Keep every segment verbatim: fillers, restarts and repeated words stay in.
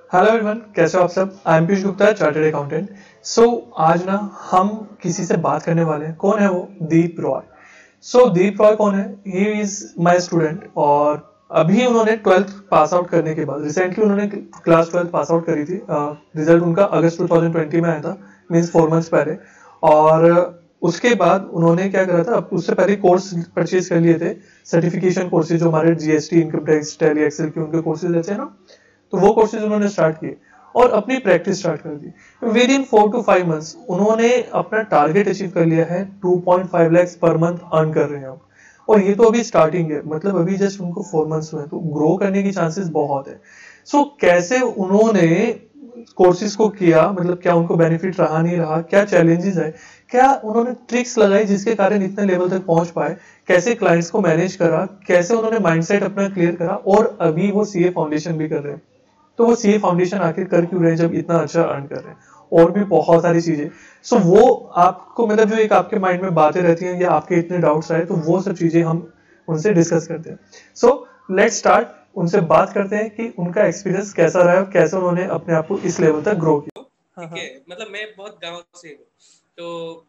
Hello everyone, कैसे हो आप सब। I am Piyush Gupta, chartered accountant. So आज ना हम किसी से बात करने वाले हैं। कौन है वो? दीप रॉय। सो so, दीप रॉय कौन है? ही इज माय स्टूडेंट और अभी उन्होंने ट्वेल्थ पास आउट करने के बाद रिसेंटली उन्होंने क्लास ट्वेल्थ पास आउट करी थी। रिजल्ट uh, उनका अगस्त टू थाउजेंड ट्वेंटी में आया था, मीन्स फोर मंथ्स पहले। और उसके बाद उन्होंने क्या करा था, उससे पहले कोर्स परचेज कर लिए थे, सर्टिफिकेशन कोर्सेज जो हमारे GST, income tax, Tally, Excel के उनके कोर्सेज रहते हैं ना, तो वो कोर्सेज उन्होंने स्टार्ट किए और अपनी प्रैक्टिस स्टार्ट कर दी। Within four to five months उन्होंने अपना टारगेट अचीव कर लिया है। टू पॉइंट फाइव लाख पर मंथ अर्न कर रहे हैं अब। और ये तो अभी स्टार्टिंग है, मतलब अभी जस्ट उनको फोर मंथ्स हुए हैं, तो ग्रो करने की चांसेस बहुत है। सो so, कैसे उन्होंने कोर्सेज को किया, मतलब क्या उनको बेनिफिट रहा, नहीं रहा, क्या चैलेंजेस है, क्या उन्होंने ट्रिक्स लगाई जिसके कारण इतने लेवल तक पहुंच पाए, कैसे क्लाइंट्स को मैनेज करा, कैसे उन्होंने माइंडसेट अपना क्लियर करा, और अभी वो सीए फाउंडेशन भी कर रहे हैं। तो वो सीए फाउंडेशन आखिर कर क्यों रहे हैं जब इतना अच्छा अर्न कर रहे हैं, और भी बहुत सारी चीजें। सो so, वो आपको, मतलब जो एक आपके माइंड में बातें रहती हैं या आपके इतने डाउट्स आए, तो वो सब चीजें हम उनसे डिस्कस करते हैं। सो लेट्स स्टार्ट, उनसे बात करते हैं कि उनका एक्सपीरियंस कैसा रहा और कैसे उन्होंने अपने आप को इस लेवल तक ग्रो किया। ठीक है, मतलब मैं बहुत गांव से हूँ, तो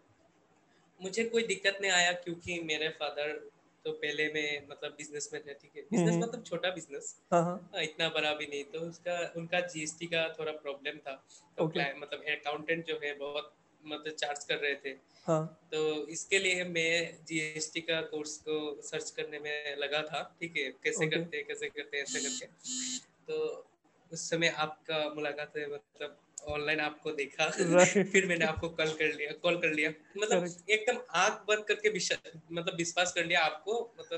मुझे कोई दिक्कत नहीं आया क्योंकि मेरे फादर तो पहले में मतलब बिजनेसमैन है। ठीक है, बिजनेस हम्म। मतलब छोटा बिजनेस, हाँ हाँ। इतना बड़ा भी नहीं। तो उसका उनका जीएसटी का थोड़ा प्रॉब्लम था। तो ओके। क्लाइंट मतलब अकाउंटेंट जो है बहुत मतलब चार्ज कर रहे थे। हाँ। तो इसके लिए मैं जीएसटी का कोर्स को सर्च करने में लगा था। ठीक है, कैसे ओके। करते हैं कैसे करते हैं ऐसे करके। तो उस समय आपका मुलाकात है, मतलब ऑनलाइन आपको देखा राइट। फिर मैंने आपको कॉल कर लिया कॉल कर लिया मतलब करेक्ट। एकदम आंख बंद करके विश्वास मतलब विश्वास कर लिया आपको।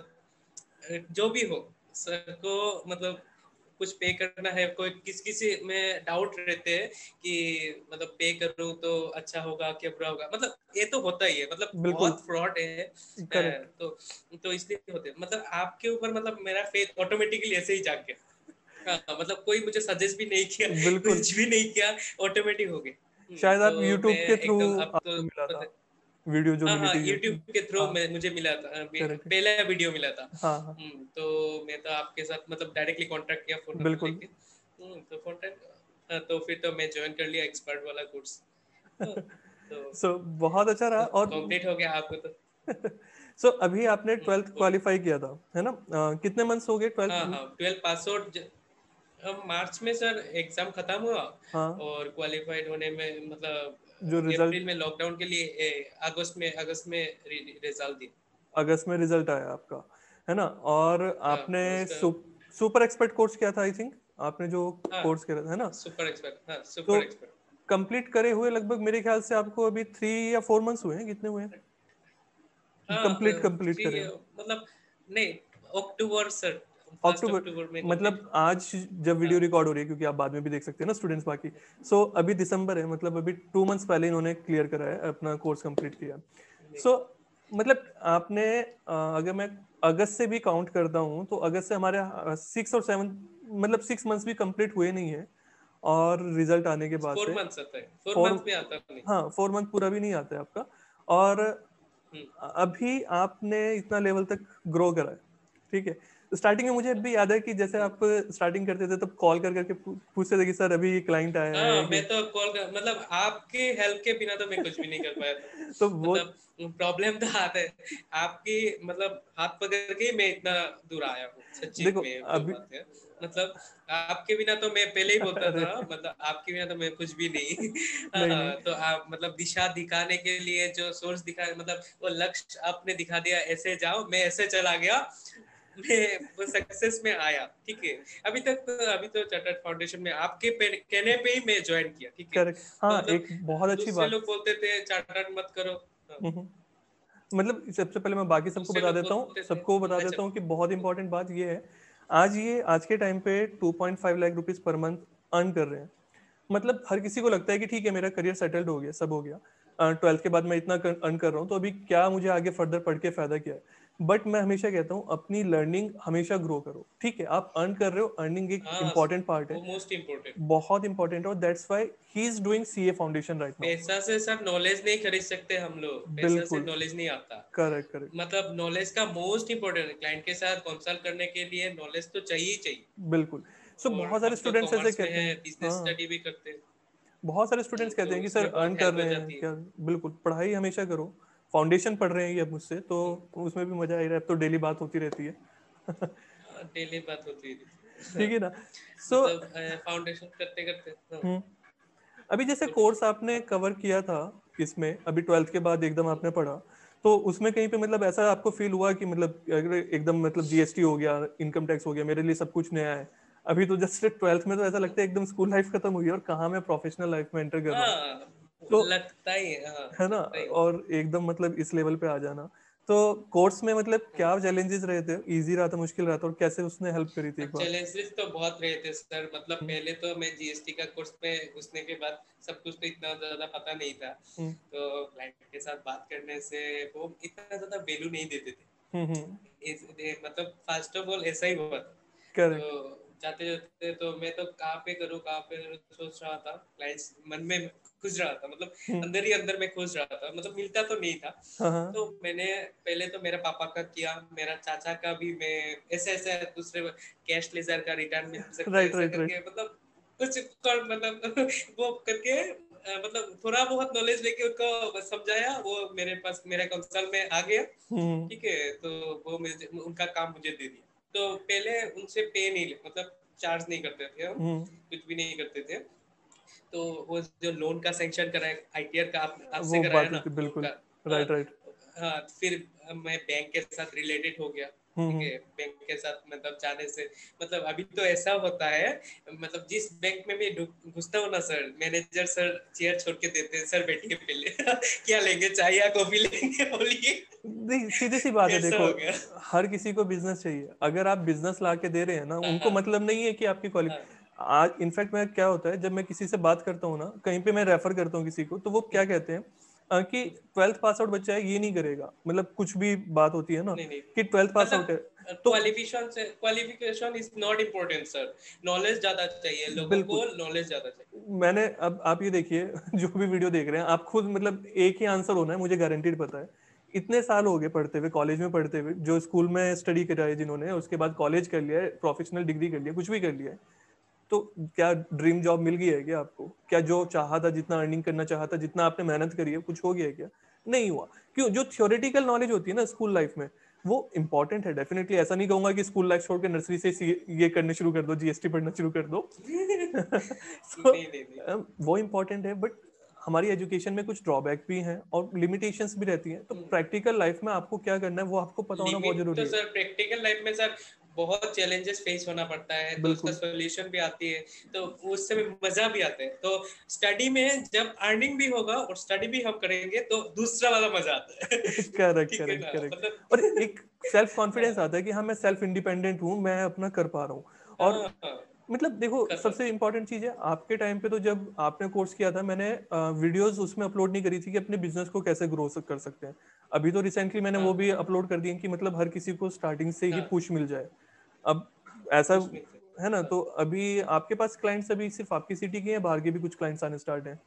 मतलब जो भी हो सर को, मतलब कुछ पे करना है, कोई किस किसी में डाउट रहते हैं कि मतलब पे करूं तो अच्छा होगा क्या बुरा होगा, मतलब ये तो होता ही है, मतलब बिल्कुल। बहुत फ्रॉड है। करेक्ट। तो तो इसलिए होते हैं। मतलब आपके ऊपर मतलब मेरा फेथ ऑटोमेटिकली ऐसे ही जाग गया। हाँ, मतलब कोई मुझे सजेस्ट भी नहीं किया, बिल्कुल। कुछ भी नहीं किया, ऑटोमेटिक हो गया। हम्म, शायद आप तो मैं यूट्यूब के थ्रू एकदम अब तो आपको मिला था, पता। वीडियो जो हाँ मिली हाँ, थी यूट्यूब यूट्यूब। के थ्रू हाँ। मैं मुझे मिला था, करेक्ट। पहला वीडियो मिला था। हाँ हाँ। हम्म, तो मैं तो आपके साथ मतलब डायरेक्टली कांटेक्ट किया फोन नंबर बिल्कुल। लेके। हम्म, तो कांटेक्ट, तो फिर तो मैं ज्वाइन कर लिया एक्सपर्ट वाला कोर्स। तो सो so, बहुत अच्छा रहा। और कंप्लीट हो गया आपको तो। सो so, अभी आपने हम्म, ट्वेल्थ बोलिए। क्वालिफाई किया था, है ना? अ, कितने मंथ्स हो गए ट्वेल्थ? हाँ हाँ, ट्वेल्थ पास आउट अब मार्च में सर एग्जाम खत्म हुआ। हाँ। और क्वालिफाइड होने में जो मतलब रिजल्ट अप्रैल में लॉकडाउन के लिए ए, अगस्त में अगस्त में रिजल्ट दिया। अगस्त में रिजल्ट आया आपका, है ना? और हाँ आपने उसका। सु, सुपर एक्सपर्ट कोर्स किया था, आई थिंक आपने जो हाँ कोर्स किया था, है ना? सुपर एक्सपर्ट, हाँ तो सुपर एक्सपर्ट। कंप्लीट करे हुए लगभग मेरे ख्याल से आपको अभी थ्री या फोर मंथ्स हुए हैं, कितने हुए हैं हाँ कंप्लीट कंप्लीट थ्री करे हुए? मतलब नहीं, अक्टूबर सर, फर्स्ट अक्टूबर, अक्टूबर में कंप्लीट मतलब हुआ। आज जब वीडियो हाँ रिकॉर्ड हो रही है, क्योंकि आप बाद में भी देख सकते हैं ना स्टूडेंट्स बाकी। सो so, अभी दिसंबर है, मतलब अभी टू मंथ्स पहले इन्होंने क्लियर करा है, अपना कोर्स कंप्लीट किया। नहीं। सो so, मतलब आपने अ, अगर मैं अगस्त से भी काउंट करता हूँ तो अगस्त से हमारे सिक्स और सेवन, मतलब सिक्स मंथ्स भी कंप्लीट हुए नहीं है, और रिजल्ट आने के बाद फोर से मंथ्स आता है, फोर फोर, मंथ में आता नहीं। हाँ फोर मंथ पूरा भी नहीं आता है आपका। और हम्म, अभी आपने इतना लेवल तक ग्रो करा है, ठीक है। स्टार्टिंग में मुझे अभी याद है कि जैसे हम्म। आप स्टार्टिंग करते थे तब कॉल कर करके पू- पूछते थे कि सर अभी क्लाइंट आया हाँ, है कि मैं तो कॉल कर मतलब आपके हेल्प के बिना तो मैं कुछ भी नहीं कर पाया था। तो वो मतलब प्रॉब्लम तो आता है आपकी, मतलब हाथ पकड़ के मैं इतना दूर आया हूँ, सच्ची देखो में जो अभी बात है। मतलब आपके बिना तो मैं पहले ही बोलता अरे था, मतलब आपके बिना तो मैं कुछ भी नहीं। नहीं नहीं। हाँ, तो आप मतलब दिशा दिखाने के लिए जो सोर्स दिखा, मतलब वो लक्ष्य आपने दिखा दिया, ऐसे जाओ, मैं ऐसे चला गया, मैं वो सक्सेस में आया। ठीक है, अभी तक तो अभी तो चार्टर्ड फाउंडेशन में आपके पे- कहने पे ही मैं ज्वाइन किया। ठीक है, करेक्ट। तो हाँ, मतलब एक बहुत अच्छी दूसरे बात। लोग बोलते थे चार्टर्ड मत करो। हाँ, हम्म। मतलब सबसे पहले मैं बाकी सबको दूसरे बता लोग देता हूँ, बोलते थे। सबको बता अच्छा। देता हूँ कि बहुत इंपॉर्टेंट बात ये है। आज ये आज के टाइम पे two point five lakh rupees per month earn कर रहे हैं। मतलब हर किसी को लगता है कि ठीक है मेरा करियर सेटल्ड हो गया, सब हो गया, ट्वेल्थ के बाद मैं इतना अर्न कर रहा हूँ तो अभी क्या मुझे आगे फर्दर पढ़ के फायदा क्या है। बट मैं हमेशा कहता हूँ अपनी लर्निंग हमेशा ग्रो करो। ठीक है, आप अर्न कर रहे हो, अर्निंग एक हाँ, इंपॉर्टेंट पार्ट है, वो मोस्ट इम्पोर्टेंट। बहुत इंपॉर्टेंट है, और that's why he is doing CA foundation right now. पैसा से सर नॉलेज नहीं खरीद सकते हम लोग, पैसा से बिल्कुल। नॉलेज नहीं आता। Correct correct. मतलब नॉलेज का मोस्ट इम्पोर्टेंट, क्लाइंट के साथ कंसल्ट करने के लिए नॉलेज तो चाहिए ही चाहिए। बिल्कुल। सो और बहुत सारे हम तो स्टूडेंट्स ऐसे कॉमर्स में कहते है, हैं। बिजनेस हाँ, स्टडी भी करते हैं। बहुत सारे हम्म, स्टूडेंट्स कहते तो हैं कि सर उसमें अर्न बहुत कर हेल्प हो रहे हैं जाती है। क्या। बिल्कुल, पढ़ाई हमेशा करो, फाउंडेशन पढ़ रहे हैं ये अब मुझसे, तो उसमें भी मजा आ रहा है, अब तो डेली बात होती रहती है। डेली बात होती है। ठीक है ना। सो मतलब फाउंडेशन करते करते, हाँ। हम्म अभी जैसे बोलिए। कोर्स आपने कवर किया था इसमें, अभी ट्वेल्थ के बाद एकदम हम्म, आपने पढ़ा, तो उसमें कहीं पे मतलब ऐसा आपको फील हुआ कि मतलब अगर एकदम मतलब जीएसटी हो गया, इनकम टैक्स हो गया, मेरे लिए सब कुछ नया है। अभी तो जस्ट ट्वेल्थ में तो ऐसा लगता है एकदम स्कूल लाइफ खत्म हुई है और कहाँ मैं प्रोफेशनल लाइफ में एंटर कर रहा हूँ। हाँ, तो लगता ही है, हाँ, है ना, लगता ही है। और एकदम मतलब इस लेवल पे आ जाना, तो कोर्स में मतलब हाँ। क्या चैलेंजेस रहे थे, इजी रहा था, मुश्किल रहा था, और कैसे उसने हेल्प करी थी एक बार। चैलेंजेस तो बहुत रहे थे सर, मतलब हम्म, पहले तो मैं जीएसटी का कोर्स में घुसने के बाद सब कुछ तो इतना ज्यादा पता नहीं था। हम्म, तो क्लाइंट के साथ बात करने से वो इतना ज्यादा वैल्यू नहीं देते थे। हम्म, हम्म, इस- ये मतलब फर्स्ट ऑफ ऑल ऐसा ही हुआ था। तो करेक्ट। जाते जाते तो मैं तो कहाँ पे करूँ कहाँ पे करूँ सोच रहा था, क्लाइंट्स मन में खुश रहा था, मतलब हम्म, अंदर ही अंदर में खुश रहा था, मतलब मिलता तो नहीं था। हाँ, हाँ, तो मैंने पहले तो मेरा पापा का किया, मेरा चाचा का भी, मैं ऐसे ऐसे दूसरे कैश लेजर का रिटर्न मिल सकता है राइट, ऐसा राइट, राइट। करके, मतलब कुछ कर मतलब वो करके अ, मतलब थोड़ा बहुत नॉलेज लेके उनको समझाया, वो मेरे पास मेरा कंसल्ट में आ गया। हम्म, ठीक है, तो वो मुझे उनका काम मुझे दे दिया। तो पहले उनसे पे नहीं ले- मतलब चार्ज नहीं करते थे हम, हम्म, कुछ भी नहीं करते थे। तो वो जो लोन का सैंक्शन कराया आईटीआर का, आप आपसे वो कराया बात ना होती लोन बिल्कुल। का। हाँ। Right, right. हाँ, फिर मैं बैंक के साथ रिलेटेड हो गया। हम्म, ठीक हम्म, है, बैंक के साथ मतलब जाने से, मतलब अभी तो ऐसा होता है, मतलब जिस बैंक में मैं ढु- घुसता हूँ ना सर, मैनेजर सर चेयर छोड़ के देते हैं, सर बैठिए पहले क्या लेंगे, चाय या कॉफी लेंगे, बोलिए। नहीं, सीधी सी बात है, ऐसा देखो हो गया। हर किसी को बिजनेस चाहिए, अगर आप बिजनेस ला के दे रहे हैं ना, उनको हाँ, मतलब नहीं है कि आपकी क्वालिटी। हाँ। आज इनफैक्ट मैं क्या होता है, जब मैं किसी से बात करता हूँ ना, कहीं पे मैं रेफर करता हूँ किसी को, तो वो क्या कहते हैं अ, कि ट्वेल्थ पास आउट बच्चा है, ये नहीं करेगा, मतलब कुछ भी बात होती है ना नहीं नहीं, कि ट्वेल्थ पास आउट मतलब है। तो क्वालिफिकेशन से qualification is not important sir, knowledge ज्यादा चाहिए लोगों को, बिल्कुल, नॉलेज ज्यादा चाहिए। मैंने अब आप ये देखिए जो भी वीडियो देख रहे हैं आप खुद, मतलब एक ही आंसर होना है, मुझे गारंटीड पता है। इतने साल हो गए पढ़ते हुए, कॉलेज में पढ़ते हुए, जो स्कूल में स्टडी करा है जिन्होंने, उसके बाद कॉलेज कर लिया है, प्रोफेशनल डिग्री कर लिया, कुछ भी कर लिया है, तो क्या ड्रीम जॉब मिल गई है क्या आपको? क्या जो चाहा था, जितना अर्निंग करना चाहा था, जितना आपने मेहनत करी है, कुछ हो गया है क्या? नहीं हुआ। क्यों? जो थ्योरेटिकल नॉलेज होती है ना स्कूल लाइफ में, वो इंपॉर्टेंट है डेफिनेटली, ऐसा नहीं कहूंगा कि स्कूल लाइफ छोड़ के नर्सरी से सी- ये करने शुरू कर दो, जीएसटी पढ़ना शुरू कर दो। सो नहीं नहीं नहीं। वो इंपॉर्टेंट है, बट हमारी एजुकेशन में कुछ ड्रॉबैक भी हैं और लिमिटेशंस भी रहती हैं, तो प्रैक्टिकल लाइफ में आपको क्या करना है वो आपको पता होना बहुत लिमिट तो जरूरी है। सर प्रैक्टिकल लाइफ में सर बहुत चैलेंजेस फेस होना पड़ता है, तो उसका बिल्कुल। सॉल्यूशन भी आती है, तो उससे भी मजा भी आता है। तो स्टडी में जब अर्निंग भी होगा और स्टडी भी हम करेंगे तो दूसरा वाला मजा आता है। करेक्ट, ठीक है करेक्ट, ना, करेक्ट। और मतलब एक सेल्फ कॉन्फिडेंस आता है कि हाँ मैं सेल्फ इंडिपेंडेंट हूँ, मैं अपना कर पा रहा हूँ। और हाँ, हाँ, मतलब देखो, कर सबसे पाते हैं। इंपॉर्टेंट चीज है, आपके टाइम पे तो जब आपने कोर्स किया था, मैंने वीडियोस उसमें अपलोड नहीं करी थी कि अपने बिजनेस को कैसे ग्रो कर सकते हैं। अभी तो रिसेंटली मैंने हाँ, वो भी अपलोड कर दिए कि मतलब हर किसी को स्टार्टिंग से ही हाँ, पुश मिल जाए। अब ऐसा कुछ नहीं है ना, सर। तो अभी आपके पास क्लाइंट्स अभी सिर्फ आपकी सिटी के हैं, बाहर के भी कुछ क्लाइंट्स आने स्टार्ट हैं?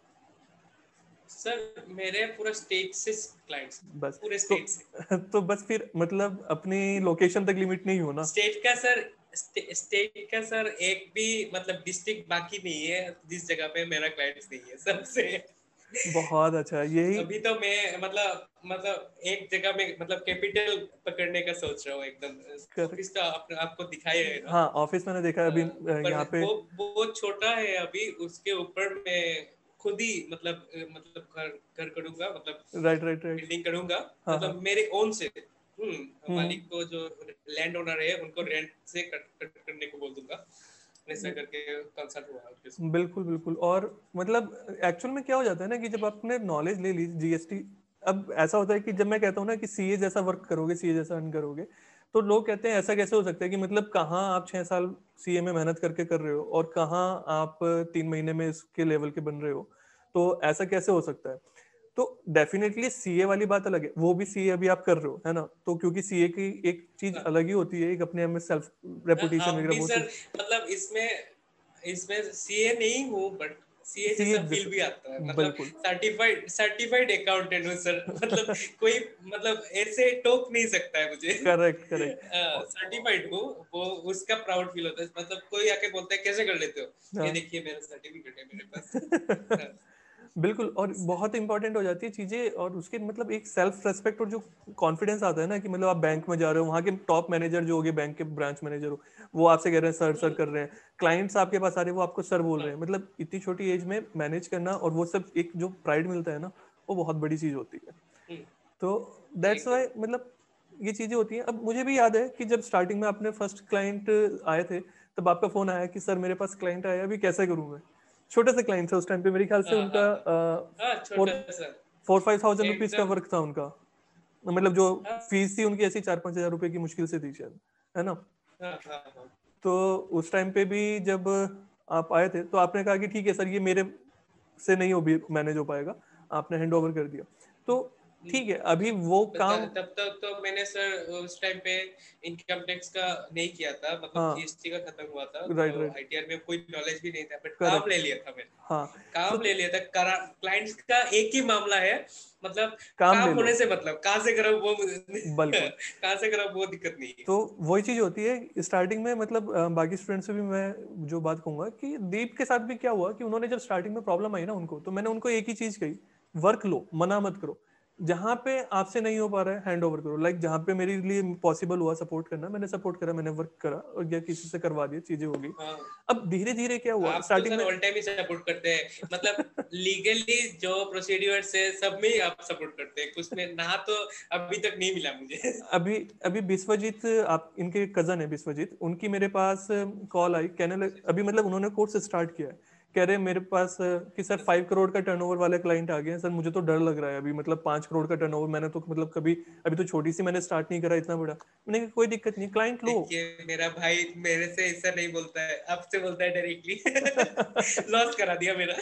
सर मेरे पूरा स्टेट से क्लाइंट्स, बस। पूरे तो स्टेट से। तो बस फिर मतलब अपनी लोकेशन तक लिमिट नहीं हो ना। स्टेट का सर, स्टे, स्टेट का सर एक भी मतलब डिस्ट्रिक्ट बाकी नहीं है जिस जगह पे मेरा क्लाइंट्स नहीं है सबसे। बहुत अच्छा, यही। अभी तो मैं मतलब मतलब एक जगह में मतलब कैपिटल पकड़ने का सोच रहा हूँ एकदम। कर ऑफिस तो आप, आपको दिखाया है ना। हाँ, ऑफिस मैंने देखा है अभी हाँ, अ, पर यहाँ पे। वो बहुत छोटा है अभी, उसके ऊपर मैं खुद ही मतलब मतलब घर घर करूंगा, मतलब राइट, राइट, राइट। बिल्डिंग करूंगा, हाँ, हाँ। मतलब मेरे ओन से। हम्म, हम्म, मालिक को जो लैंड ओनर है उनको रेंट से कट, कट करने को बोल दूंगा, ऐसा करके कंसल्ट हुआ उसके साथ। बिल्कुल, बिल्कुल। और मतलब एक्चुअल में क्या हो जाता है ना कि जब आपने नॉलेज ले ली जीएसटी, अब ऐसा होता है कि जब मैं कहता हूँ ना कि सीए जैसा वर्क करोगे, सीए जैसा अर्न करोगे, तो लोग कहते हैं ऐसा कैसे हो सकता है कि मतलब कहाँ आप छह साल सीए में मेहनत करके कर रहे हो और कहाँ आप तीन महीने में इसके लेवल के बन रहे हो, तो ऐसा कैसे हो सकता है? तो डेफिनेटली सीए वाली बात अलग है, वो भी सीए अभी आप कर रहे हो, है ना, तो क्योंकि सीए की एक चीज हाँ, अलग ही होती है, एक अपने में सेल्फ हाँ, रेपुटेशन आप वगैरह भी बहुत सर कुछ। मतलब इसमें इसमें सीए नहीं हूँ, बट सीए सीए जैसा फील जैसा, भी आता है, मतलब बिल्कुल सर्टिफाइड सर्टिफाइड अकाउंटेंट हूँ सर। मतलब कोई मतलब ऐसे टोक नहीं सकता है मुझे। Correct correct. सर्टिफाइड हूँ, वो उसका प्राउड फील होता है। मतलब कोई आके बोलता है कैसे कर लेते हो, ये हाँ देखिए मेरा सर्टिफिकेट है मेरे पास। हाँ, बिल्कुल, और बहुत इंपॉर्टेंट हो जाती है चीजें, और उसके मतलब एक सेल्फ रेस्पेक्ट और जो कॉन्फिडेंस आता है ना कि मतलब आप बैंक में जा रहे हो, वहाँ के टॉप मैनेजर जो हो गए, बैंक के ब्रांच मैनेजर हो, वो आपसे कह रहे हैं सर सर कर रहे हैं, क्लाइंट्स आपके पास आ रहे हैं वो आपको सर बोल रहे हैं, मतलब इतनी छोटी एज में मैनेज करना और वो सब, एक जो प्राइड मिलता है ना, वो बहुत बड़ी चीज होती है। हम्म, तो दैट्स एकदम। वाई मतलब ये चीजें होती हैं। अब मुझे भी याद है कि जब स्टार्टिंग में अपने फर्स्ट क्लाइंट आए थे, तब आपका फोन आया कि सर मेरे पास क्लाइंट आया, अभी कैसे करूं मैं। छोटे से क्लाइंट थे उस टाइम पे, मेरे ख्याल से हाँ हाँ उनका हाँ हाँ, फोर छोटा सा फोर फाइव थाउजेंड रुपीज का एकदम। वर्क था उनका, मतलब जो हाँ फीस थी उनकी ऐसी चार पांच हजार रुपए की मुश्किल से थी शायद, है ना। हाँ हाँ हाँ। तो उस टाइम पे भी जब आप आए थे तो आपने कहा कि ठीक है सर ये मेरे से नहीं हो भी मैनेज हो पाएगा, आपने हैंड ओवर कर दिया। तो ठीक है, अभी वो बता- काम, तब तक तो मैंने सर उस टाइम पे इनकम टैक्स का नहीं किया था, मतलब हाँ जीएसटी का खत्म हुआ था, तो राइट राइट आईटीआर में कोई नॉलेज भी नहीं था, बट काम ले करेक्ट। लिया था मैंने। हाँ सो काम ले लिया था। क्लाइंट्स का एक ही मामला है, मतलब काम काम ले लो, होने से मतलब कहाँ से करो वो बिल्कुल। कहाँ से करो वो दिक्कत नहीं है। तो वही चीज होती है स्टार्टिंग में, मतलब अ, बाकी स्टूडेंट्स से भी मैं जो बात कहूंगा कि दीप के साथ भी क्या हुआ कि उन्होंने जब स्टार्टिंग में प्रॉब्लम आई ना उनको, तो मैंने उनको एक ही चीज कही, वर्क लो, मना मत करो। जहां पे आपसे नहीं हो पा रहा है हैंड ओवर करो, लाइक जहां पे मेरे लिए पॉसिबल हुआ सपोर्ट करना, मैंने सपोर्ट करा, मैंने वर्क करा और या किसी से करवा दिया, चीजें हो गई। हाँ, अब धीरे धीरे क्या हुआ आप तो स्टार्टिंग सर में, ऑल टाइम ही सपोर्ट करते हैं, मतलब लीगली जो प्रोसीड्यूर्स है सब में ही आप सपोर्ट करते हैं, कुछ में ना तो अभी तक नहीं मिला मुझे। अभी अभी बिस्वजीत, आप इनके कजन है बिस्वजीत, उनकी मेरे पास कॉल आई, कहने लगे अभी मतलब उन्होंने कोर्स स्टार्ट किया है, कह रहे हैं मेरे पास अ, कि सर फाइव करोड़ का टर्नओवर वाले क्लाइंट आ गए हैं सर, मुझे तो डर लग रहा है अभी, मतलब पांच करोड़ का टर्नओवर मैंने तो मतलब कभी, अभी तो छोटी सी मैंने स्टार्ट नहीं करा इतना बड़ा। मैंने कहा कोई दिक्कत नहीं, क्लाइंट लो। देखिए मेरा भाई मेरे से ऐसा नहीं बोलता है, आपसे बोलता है डायरेक्टली। लॉस करा दिया मेरा।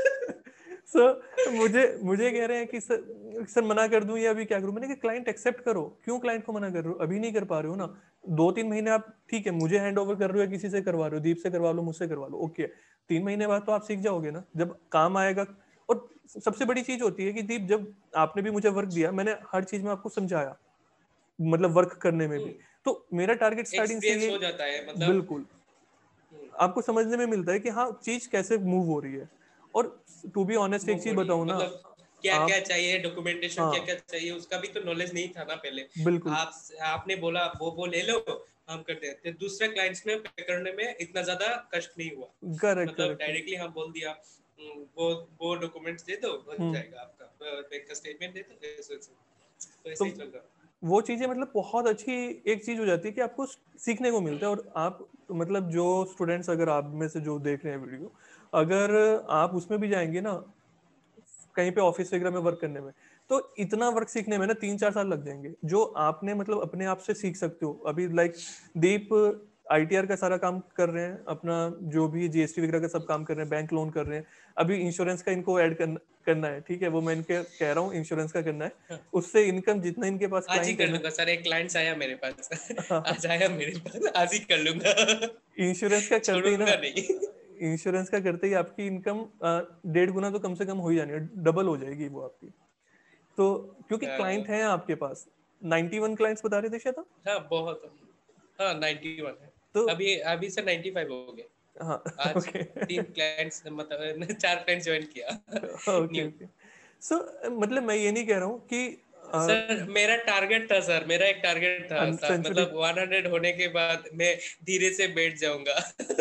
सो so, मुझे मुझे कह रहे हैं कि सर सर मना कर दूं या अभी क्या करूं। मैंने कहा क्लाइंट एक्सेप्ट करो, क्यों क्लाइंट को मना कर रहे हो, अभी नहीं कर पा रहे हो ना, दो तीन महीने आप ठीक है मुझे हैंड ओवर कर रहे हो या किसी से करवा रहे हो, दीप से करवा लो, मुझसे करवा लो, ओके, तीन महीने बाद तो आप सीख जाओगे ना जब काम आएगा। और सबसे बड़ी चीज होती है कि दीप जब आपने भी मुझे वर्क दिया, मैंने हर चीज में आपको समझाया, मतलब वर्क करने में भी, तो मेरा टारगेट स्टार्टिंग से एक्सपीरियंस ये, हो जाता है मतलब। बिल्कुल, आपको समझने में मिलता है कि हाँ चीज कैसे मूव हो रही है। और टू बी ऑनेस्ट एक मूव चीज हो रही है बताऊं ना, मतलब क्या क्या आप, चाहिए, डॉक्यूमेंटेशन क्या हाँ क्या चाहिए, उसका भी तो नॉलेज नहीं था ना पहले। बिल्कुल आप आपने बोला वो वो ले लो, हम कर देते, दूसरे क्लाइंट्स में पे करने में इतना ज्यादा कष्ट नहीं हुआ। करेक्ट मतलब करेक्ट डायरेक्टली हम बोल दिया, "हम्म, वो वो डॉक्यूमेंट्स दे दो, हो हम्म। जाएगा आपका बैंक का स्टेटमेंट दे दो, ऐसे ऐसे।" तो तो ऐसे ही चल रहा। वो चीजें मतलब बहुत अच्छी एक चीज हो जाती है कि आपको सीखने को मिलता है। और आप मतलब जो स्टूडेंट्स अगर आप में से जो देख रहे हैं वीडियो, अगर आप उसमें भी जाएंगे ना कहीं पे ऑफिस वगैरह में वर्क करने में, तो इतना वर्क सीखने में ना तीन चार साल लग जाएंगे, जो आपने मतलब अपने आप से सीख सकते हो अभी। लाइक दीप आईटीआर का सारा काम कर रहे हैं अपना, जो भी जीएसटी वगैरह का सब काम कर रहे हैं, बैंक लोन कर रहे हैं, अभी इंश्योरेंस का इनको ऐड करना करना है, ठीक है, वो मैं इनके कह रहा हूँ इंश्योरेंस का करना है, उससे इनकम जितना इनके पास आज ही क्लाइंट है कर ना। लूंगा सर, एक क्लाइंट्स आया मेरे पास। आज आया मेरे पास, आज ही कर लूंगा। इंश्योरेंस का करते ही ना, छोड़ूंगा नहीं। इंश्योरेंस का करते ही आपकी इनकम डेढ़ गुना तो कम से कम हो ही जानी है, डबल हो जाएगी वो आपकी। तो क्योंकि क्लाइंट हैं आपके पास, नाइंटी वन क्लाइंट्स बता रहे थे शायद आप? हाँ बहुत। हाँ नाइन्टी वन है। तो अभी अभी से नाइन्टी फाइव हो गए। हाँ आज ओके तीन क्लाइंट्स मतलब चार क्लाइंट्स ज्वाइन किया ओके न्यू। ओके। सो मतलब मैं ये नहीं कह रहा हूँ कि सर मेरा टारगेट था, सर मेरा एक टारगेट था, सा- सेंसिटिव, मतलब हंड्रेड होने के बाद मैं धीरे से बैठ जाऊंगा।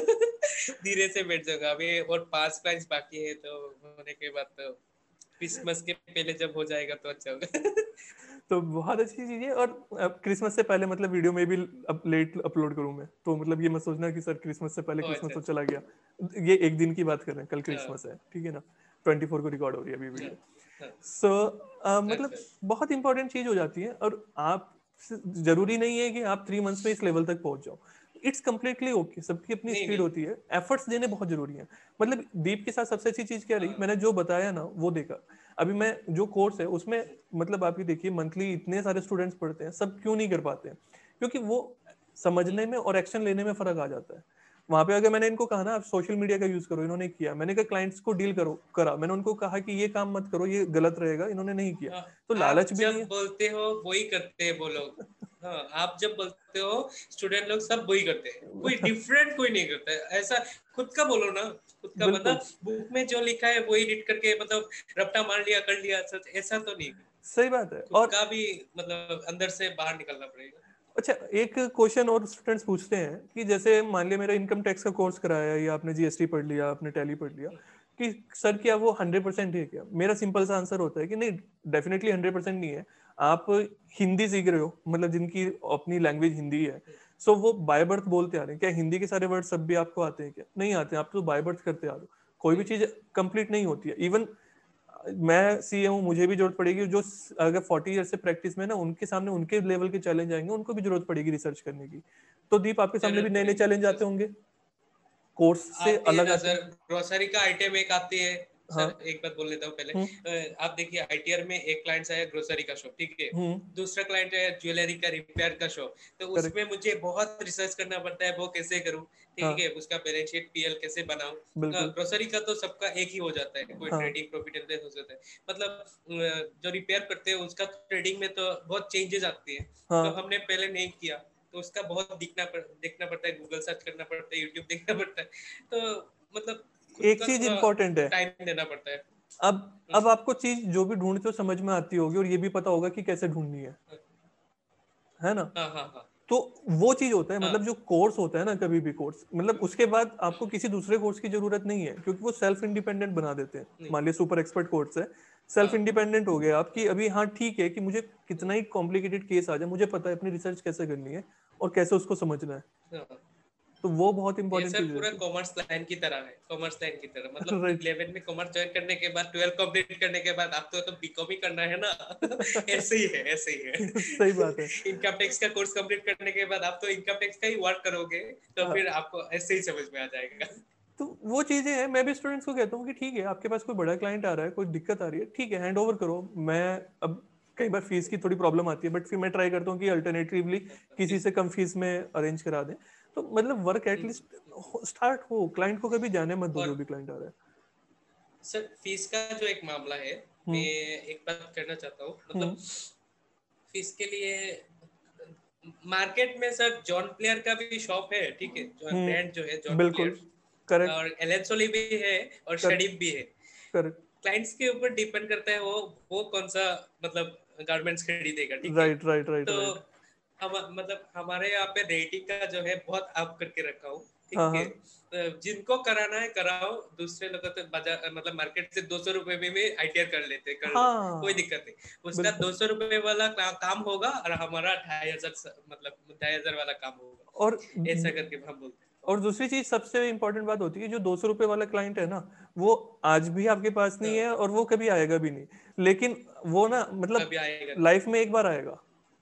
धीरे से बैठ जाऊंगा, अभी और पांच क्लाइंट्स बाकी है, तो होने के बाद तो क्रिसमस के पहले जब हो जाएगा तो अच्छा होगा। तो बहुत अच्छी चीज है। और अब क्रिसमस से पहले मतलब वीडियो में भी अब लेट अपलोड करूँ मैं, तो मतलब ये मत सोचना कि सर क्रिसमस से पहले ओ क्रिसमस अच्छा तो अच्छा। चला गया। ये एक दिन की बात कर रहे हैं, कल हाँ क्रिसमस है, ठीक है ना, ट्वेंटी फोर को रिकॉर्ड हो रही है अभी हाँ वीडियो। हाँ। सो so, uh, मतलब अच्छा। बहुत इंपॉर्टेंट चीज हो जाती है। और आप, जरूरी नहीं है कि आप थ्री मंथ्स में इस लेवल तक पहुंच जाओ, इट्स कम्प्लीटली ओके, सबकी अपनी नहीं स्पीड नहीं। होती है, एफर्ट्स देने बहुत जरूरी है। मतलब दीप के साथ सबसे अच्छी चीज क्या रही, हाँ मैंने जो बताया ना वो देखा। अभी मैं जो कोर्स है उसमें, मतलब आप ये देखिए मंथली इतने सारे स्टूडेंट्स पढ़ते हैं, सब क्यों नहीं कर पाते हैं, क्योंकि वो समझने में और एक्शन लेने में फर्क आ जाता है। वहां पे अगर मैंने इनको कहा ना आप सोशल मीडिया का यूज करो, इन्होंने किया। मैंने कहा क्लाइंट्स को डील करो करा, मैंने उनको कहा कि ये काम मत करो, ये गलत रहेगा, इन्होंने नहीं किया। हाँ, तो आप लालच भी नहीं जब है। बोलते हो वही करते हैं वो लोग। हाँ, आप जब बोलते हो स्टूडेंट लोग सब वही करते हैं, कोई डिफरेंट कोई नहीं करता है ऐसा। खुद का बोलो ना, खुद का बिल्कुल मतलब बुक में जो लिखा है वही रीड करके मतलब रट्टा मार लिया कर लिया, सच ऐसा तो नहीं। सही बात है। खुद और का भी मतलब अंदर से बाहर निकलना पड़ेगा। अच्छा, एक क्वेश्चन और स्टूडेंट्स पूछते हैं कि जैसे मान लिया मेरा इनकम टैक्स का कोर्स कराया, या आपने जीएसटी पढ़ लिया, आपने टैली पढ़ लिया, कि सर क्या वो हंड्रेड परसेंट है क्या? मेरा सिंपल सा आंसर होता है कि नहीं, डेफिनेटली हंड्रेड परसेंट नहीं है। आप हिंदी सीख रहे हो, मतलब जिनकी अपनी लैंग्वेज हिंदी है, सो वो बाय बर्थ बोलते आ रहे हैं। क्या हिंदी के सारे वर्ड सब भी आपको आते हैं क्या? नहीं आते हैं, आप तो बाय बर्थ करते आ रहे हो। कोई भी चीज कंप्लीट नहीं होती है। इवन मैं सीए हूँ, मुझे भी जरूरत पड़ेगी। जो अगर फोर्टी ईयर से प्रैक्टिस में ना, उनके सामने उनके लेवल के चैलेंज आएंगे, उनको भी जरूरत पड़ेगी रिसर्च करने की। तो दीप, आपके सामने भी जरूरत नए नए पड़ेगी चैलेंज आते होंगे, कोर्स से आती है अलग ना आते सर। हैं। ग्रोसरी का आइटम एक आती है हाँ। सर, एक बात बोल लेता हूँ पहले। हम्म। अ, आप देखिए आईटीआर में एक क्लाइंट है ग्रोसरी का शॉप, ठीक है। हम्म। दूसरा क्लाइंट है ज्वेलरी का रिपेयर का शॉप। तो करेक्ट। उसमें मुझे बहुत रिसर्च करना पड़ता है, वो कैसे करूँ, ठीक हाँ, है, उसका बैलेंस शीट पीएल कैसे बनाऊं। बिल्कुल। ग्रोसरी का तो सबका एक ही हो जाता है, कोई हाँ। ट्रेडिंग प्रॉफिट एंड लॉस हो जाता है। मतलब अ, जो रिपेयर करते हैं उसका ट्रेडिंग में तो बहुत चेंजेस आती है। तो हाँ, हमने पहले नहीं किया, तो उसका बहुत दिखना पड़, देखना पड़ता है, गूगल सर्च करना पड़ता है, यूट्यूब देखना पड़ता है। तो मतलब खुद एक का चीज थोड़ा इंपॉर्टेंट है। टाइम देना पड़ता है। अब हम्म, अब आपको चीज जो भी ढूंढते हो समझ में आती होगी, और ये भी पता होगा कि कैसे ढूंढनी है है ना? हाँ हाँ हाँ तो वो चीज होता है, हाँ। मतलब जो कोर्स होता है ना, कभी भी कोर्स, मतलब हम्म, उसके बाद आपको हम्म, किसी दूसरे कोर्स की जरूरत नहीं है, क्योंकि वो सेल्फ इंडिपेंडेंट बना देते हैं। नहीं। मान लिया सुपर एक्सपर्ट कोर्स है, सेल्फ हाँ इंडिपेंडेंट हो गए आपकी। हाँ अभी हाँ ठीक है कि मुझे कितना ही कॉम्प्लिकेटेड केस आ जाए, मुझे पता है अपनी रिसर्च कैसे करनी है और कैसे उसको समझना है। हाँ। तो वो बहुत ये इंपॉर्टेंट सर चीज पूरा रहती कॉमर्स लाइन की तरह है, कॉमर्स लाइन की तरह। है। मतलब राइट। इलेवन में कॉमर्स ज्वाइन करने के बाद ट्वेल्व कंप्लीट करने के बाद आपको तो बीकॉम ही करना है ना। ऐसे ही है, ऐसे ही सही बात है। है। इनकम टैक्स का कोर्स कंप्लीट करने के बाद आप तो इनकम टैक्स का ही वर्क करोगे, तो हाँ, फिर आपको ऐसे ही समझ में आ जाएगा। तो वो चीजें हैं। मैं भी स्टूडेंट्स को कहता हूँ कि ठीक है, आपके पास कोई बड़ा क्लाइंट आ रहा है, कोई दिक्कत आ रही है, ठीक है, हैंड ओवर करो। मैं अब कई बार फीस की थोड़ी प्रॉब्लम आती है, बट फिर मैं ट्राई करता हूँ कि अल्टरनेटिवली किसी से कम फीस में अरेंज करा दें। तो मतलब वर्क एटलीस्ट स्टार्ट हो, क्लाइंट को कभी जाने मत दो, जो और भी क्लाइंट आ रहा है। सर फीस का जो एक मामला है, मैं हम्म। एक बात कहना चाहता हूँ। हम्म। मतलब फीस के लिए मार्केट में सर जॉन प्लेयर का भी शॉप है, ठीक है, जो ब्रांड जो है हम्म। जॉन बिल्कुल। Player, correct. और एलेंसोली भी है और करेक्ट। शरीफ भी है। करेक्ट। क्लाइंट्स के ऊपर डिपेंड करता है वो वो कौन सा मतलब गारमेंट्स खरीदेगा, ठीक है। राइट, राइट, राइट, तो राइट। हम मतलब हमारे यहाँ पे रेटिंग का जो है बहुत अप करके रखा हूँ, ठीक हाँ, है। हाँ। तो जिनको कराना है कराओ, दूसरे लोग तो बाजार मतलब मार्केट से दो सौ रुपए में भी आईटीआर कर लेते, कर लो, कोई हाँ, दिक्कत नहीं। उसका बिल्कुल। दो सौ रुपए वाला का, काम होगा और हमारा ढाई हजार मतलब ढाई हजार वाला काम और होगा, ऐसा करके हम बोलते और दूसरी चीज सबसे इंपॉर्टेंट बात होती है, जो दो सौ रुपए वाला क्लाइंट है ना, वो आज भी आपके पास हैं। नहीं हाँ, है और वो कभी आएगा भी नहीं। लेकिन वो ना, मतलब कभी आएगा लाइफ में एक बार आएगा,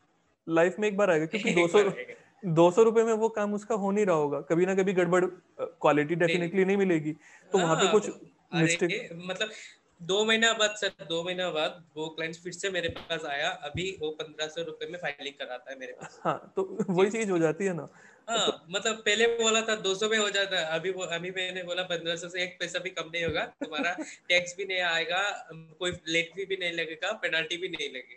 लाइफ में एक बार आएगा, क्योंकि नहीं। दो एक सौ बार आएगा। दो सौ रुपए में वो काम उसका हो नहीं रहा होगा, कभी ना कभी गड़बड़, क्वालिटी नहीं नहीं। डेफिनेटली नहीं मिलेगी, तो वहां पे हाँ, कुछ अरे मिस्टेक। मतलब दो महीना बाद सर, दो महीना बाद वो क्लाइंट फिर से मेरे पास आया, अभी वो पंद्रह सौ रुपए में फाइलिंग कराता है मेरे पास। हाँ, तो जी वही जी चीज हो जी। जाती है ना। हाँ, तो मतलब पहले बोला था दो सौ में हो जाता है, अभी वो अभी मैंने बोला पंद्रह सौ से एक पैसा भी कम नहीं होगा तुम्हारा, टैक्स भी नहीं आएगा, कोई लेट फी भी नहीं लगेगा, पेनल्टी भी नहीं लगेगी।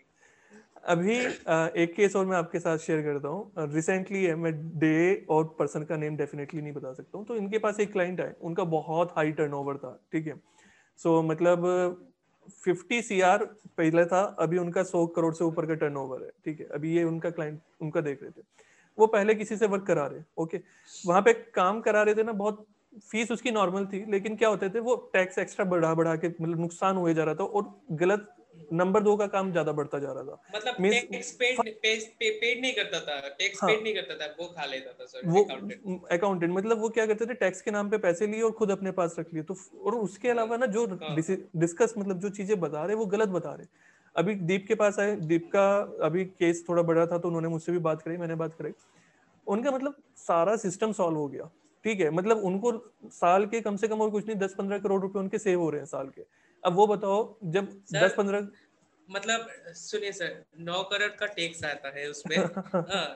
अभी अ, एक केस और मैं आपके साथ शेयर करता हूँ, रिसेंटली है। मैं डे और पर्सन का नेम डेफिनेटली नहीं बता सकता हूँ। तो इनके पास एक क्लाइंट आए, उनका बहुत हाई टर्नओवर था, ठीक है। सो मतलब फिफ्टी सी आर पहले था, अभी उनका सौ करोड़ से ऊपर का टर्नओवर है, ठीक है। अभी ये उनका क्लाइंट उनका देख रहे थे। वो पहले किसी से वर्क करा रहे, ओके, वहां पे काम करा रहे थे ना, बहुत फीस उसकी नॉर्मल थी, लेकिन क्या होते थे वो टैक्स एक्स्ट्रा बढ़ा बढ़ा के, मतलब नुकसान हुए जा रहा था, और गलत नंबर दो का काम ज्यादा बढ़ता जा रहा था। मतलब मीन्स टैक्स पेड पे, पे, पेड नहीं करता था, टैक्स पेड हाँ, नहीं करता था, वो खा लेता था सर वो अकाउंटेंट। अकाउंटेंट, मतलब वो क्या करते थे, टैक्स के नाम पे पैसे लिए और खुद अपने पास रख लिए। तो और उसके हाँ अलावा ना, जो हाँ हाँ। डिस्कस, मतलब जो चीजें बता रहे वो गलत बता रहे। अभी दीप के पास आए, दीप का अभी केस थोड़ा बड़ा था, तो उन्होंने मुझसे भी बात करी, मैंने बात कराई। उनका मतलब सारा सिस्टम सॉल्व हो गया, ठीक है। मतलब उनको साल के कम से कम और कुछ नहीं, दस पंद्रह करोड़ रुपए उनके सेव हो रहे हैं साल के। अब वो बताओ, जब दस सर पंद्रह मतलब सुनिए सर, नौ करोड़ का टैक्स आता है उसमें। हाँ,